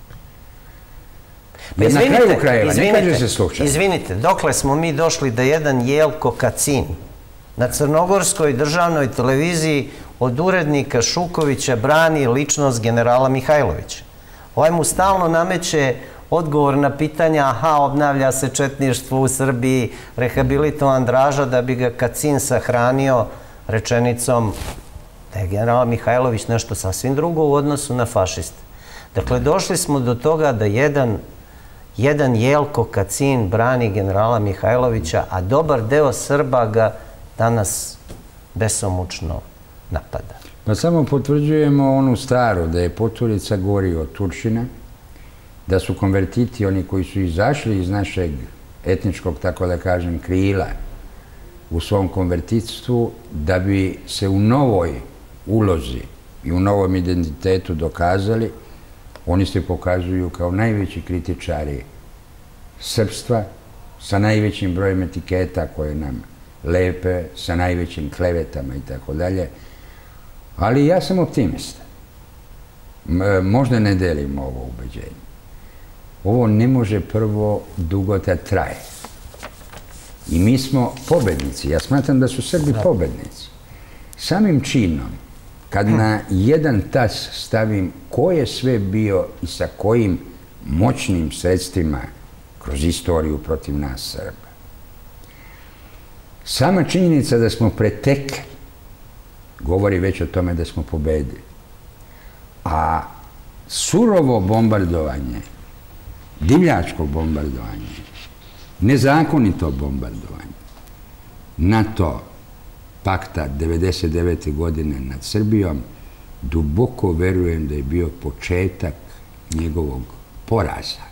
Jer na kraju krajeva, ne kaže se slučajno. Izvinite, dokle smo mi došli da jedan Jelko Kacin na Crnogorskoj državnoj televiziji od urednika Šukovića brani ličnost generala Mihajlovića. Ovaj mu stalno nameće odgovor na pitanja, obnavlja se četništvo u Srbiji, rehabilitovan Draža, da bi ga Kacin sahranio rečenicom da je general Mihajlović nešto sasvim drugo u odnosu na fašiste. Dakle, došli smo do toga da jedan Jelko Kacin brani generala Mihajlovića, a dobar deo Srba ga danas besomučno napada. Pa samo potvrđujemo onu staru, da je poturica gori od Turčina, da su konvertiti, oni koji su izašli iz našeg etničkog, tako da kažem, krila u svom konvertitstvu, da bi se u novoj ulozi i u novom identitetu dokazali, oni se pokazuju kao najveći kritičari srpstva, sa najvećim brojem etiketa koje nam lepe, sa najvećim klevetama i tako dalje. Ali ja sam optimista. Možda ne delim ovo ubeđenje. Ovo ne može prvo dugo da traje. I mi smo pobednici. Ja smatram da su Srbi pobednici. Samim činom, kad na jedan tas stavim ko je sve bio i sa kojim moćnim sredstvima kroz istoriju protiv nas Srba. Sama činjenica da smo pretekli govori već o tome da smo pobedili. A surovo bombardovanje, divljačko bombardovanje, nezakonito bombardovanje NATO pakta 1999. godine nad Srbijom, duboko verujem da je bio početak njegovog poraza.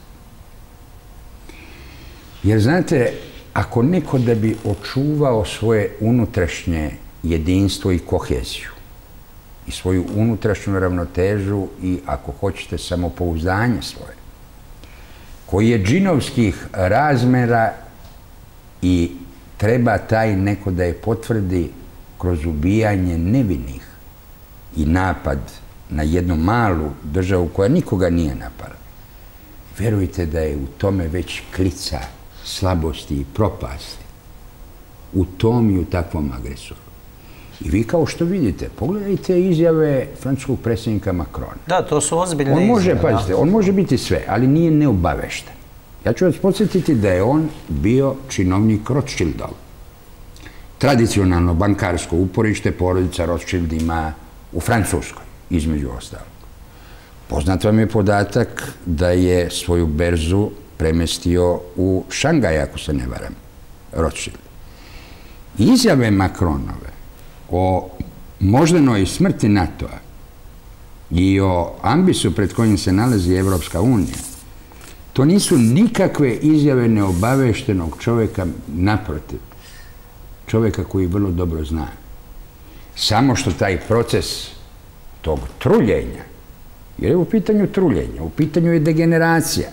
Jer znate, ako neko da bi očuvao svoje unutrašnje jedinstvo i koheziju i svoju unutrašnju ravnotežu i, ako hoćete, samopouzdanje svoje, koji je džinovskih razmera i treba taj neko da je potvrdi kroz ubijanje nevinih i napad na jednu malu državu koja nikoga nije napala. Verujte da je u tome već klica slabosti i propasti. U tom i u takvom agresoru. I vi kao što vidite, pogledajte izjave francuskog predsjednika Macrona. Da, to su ozbiljne izjave. Pazite, on može biti sve, ali nije neobavešten. Ja ću vas podsjetiti da je on bio činovnik Rothschildov. Tradicionalno bankarsko uporište porodica Rothschild ima u Francuskoj, između ostalog. Poznat vam je podatak da je svoju berzu premestio u Šangaj, ako se ne varam, Rothschild. Izjave Macronove o moždanoj smrti NATO-a i o ambisu pred kojim se nalazi Evropska unija, to nisu nikakve izjave neobaveštenog čovjeka, naprotiv, čovjeka koji vrlo dobro zna. Samo što taj proces tog truljenja, jer je u pitanju truljenja, u pitanju je degeneracija,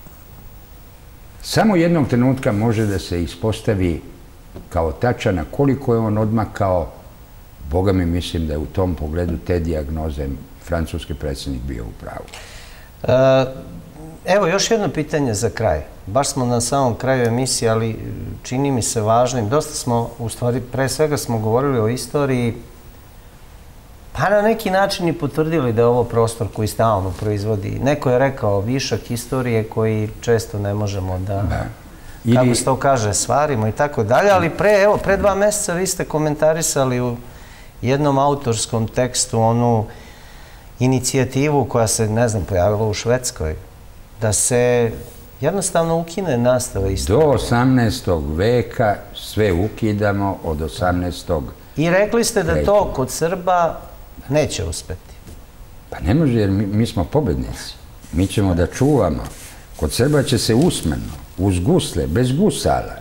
samo jednog trenutka može da se ispostavi kao tačan, koliko je on odmakao. Boga mi, mislim da je u tom pogledu te dijagnoze francuski predsjednik bio u pravu. Evo, još jedno pitanje za kraj. Baš smo na samom kraju emisije, ali čini mi se važnim. Dosta smo, u stvari, pre svega smo govorili o istoriji, pa na neki način i potvrdili da je ovo prostor koji stalno proizvodi. Neko je rekao višak historije koji često ne možemo da, kako se to kaže, svarimo i tako dalje, ali pre 2 meseca vi ste komentarisali u jednom autorskom tekstu onu inicijativu koja se, ne znam, pojavila u Švedskoj, da se jednostavno ukine nastava istorije. Do 18. veka sve ukidamo od 18. I rekli ste da to kod Srba neće uspeti. Pa ne može, jer mi smo pobednici. Mi ćemo da čuvamo. Kod Srba će se usmeno, uz gusle, bez gusala,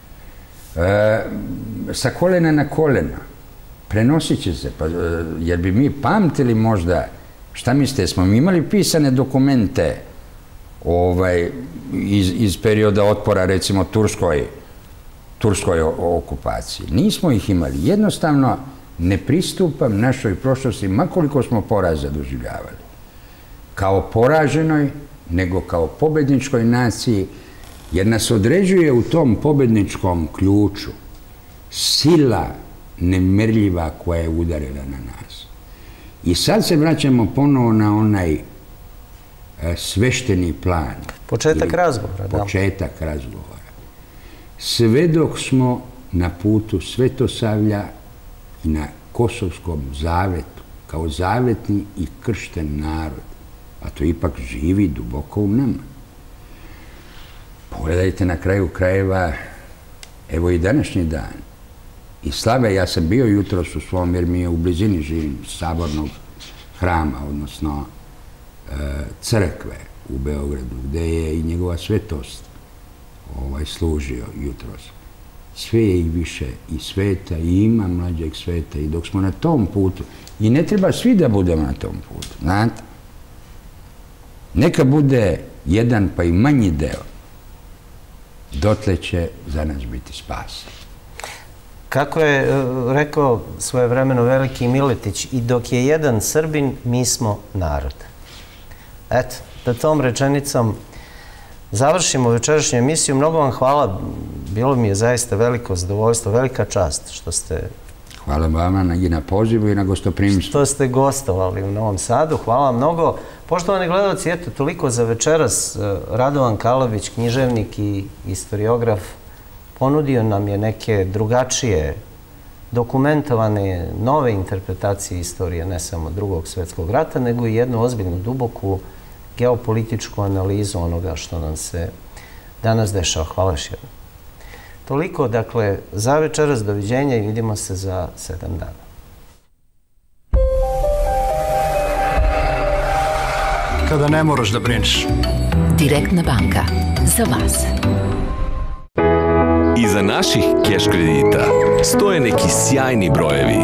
sa kolena na kolena, prenosit će se. Jer bi mi pamtili možda, šta mislite, smo mi imali pisane dokumente iz perioda otpora, recimo, turskoj okupaciji. Nismo ih imali. Jednostavno, ne pristupam našoj prošlosti, makoliko smo poraza doživljavali. Kao poraženoj, nego kao pobedničkoj naciji, jer nas određuje u tom pobedničkom ključu sila nemerljiva koja je udarila na nas. I sad se vraćamo ponovo na onaj svešteni plan. Početak razgovora, da. Početak razgovora. Sve dok smo na putu Svetosavlja i na Kosovskom zavetu, kao zavetni i kršten narod, a to ipak živi duboko u nama. Pogledajte na kraju krajeva, evo i današnji dan. I slave, ja sam bio jutros u svom, jer mi je u blizini živim, sabornog hrama, odnosno crkve u Beogradu, gde je i njegova svetost služio jutros. Sve je i više i sveta, i ima mlađeg sveta, i dok smo na tom putu, i ne treba svi da budemo na tom putu, znate? Neka bude jedan pa i manji deo, dotle će za nas biti spas. Kako je rekao svojevremeno veliki Miletić, i dok je jedan Srbin, mi smo narod. Eto, da tom rečenicom završimo večerašnju emisiju. Mnogo vam hvala, bilo mi je zaista veliko zadovoljstvo, velika čast što ste... Hvala vama i na pozivu i na gostoprimstvu. Što ste gostovali u Novom Sadu, hvala vam mnogo. Poštovani gledalci, eto, toliko za večeras. Radovan Kalović, književnik i historiograf, ponudio nam je neke drugačije, dokumentovane, nove interpretacije istorije, ne samo Drugog svjetskog rata, nego i jednu ozbiljnu, duboku geopolitičku analizu onoga što nam se danas dešava. Hvala još jednom. Toliko, dakle, za večeras, doviđenja i vidimo se za 7 dana. Kada ne moraš da brineš. Direktna banka. Za vas. Iza naših keš kredita stoje neki sjajni brojevi.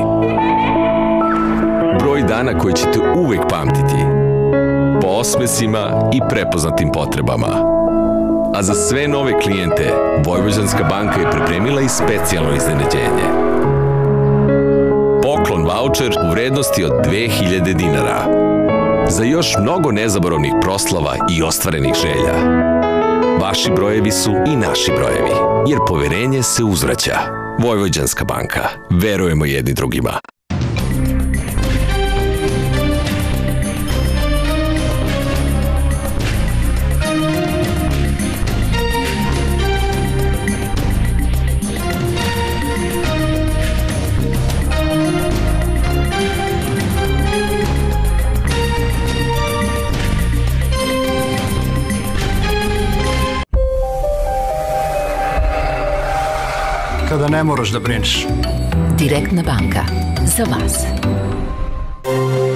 Broj dana koji ćete uvek pamtiti. Po osmesima i prepoznatim potrebama. A za sve nove klijente, Vojvođanska banka je pripremila i specijalno iznenađenje. Poklon vaučer u vrednosti od 2000 dinara. Za još mnogo nezaboravnih proslava i ostvarenih želja. Vaši brojevi su i naši brojevi, jer poverenje se uzvraća. Vojvođanska banka. Verujemo jedni drugima. Kada ne moraš da brineš. Direktna banka. Za vas.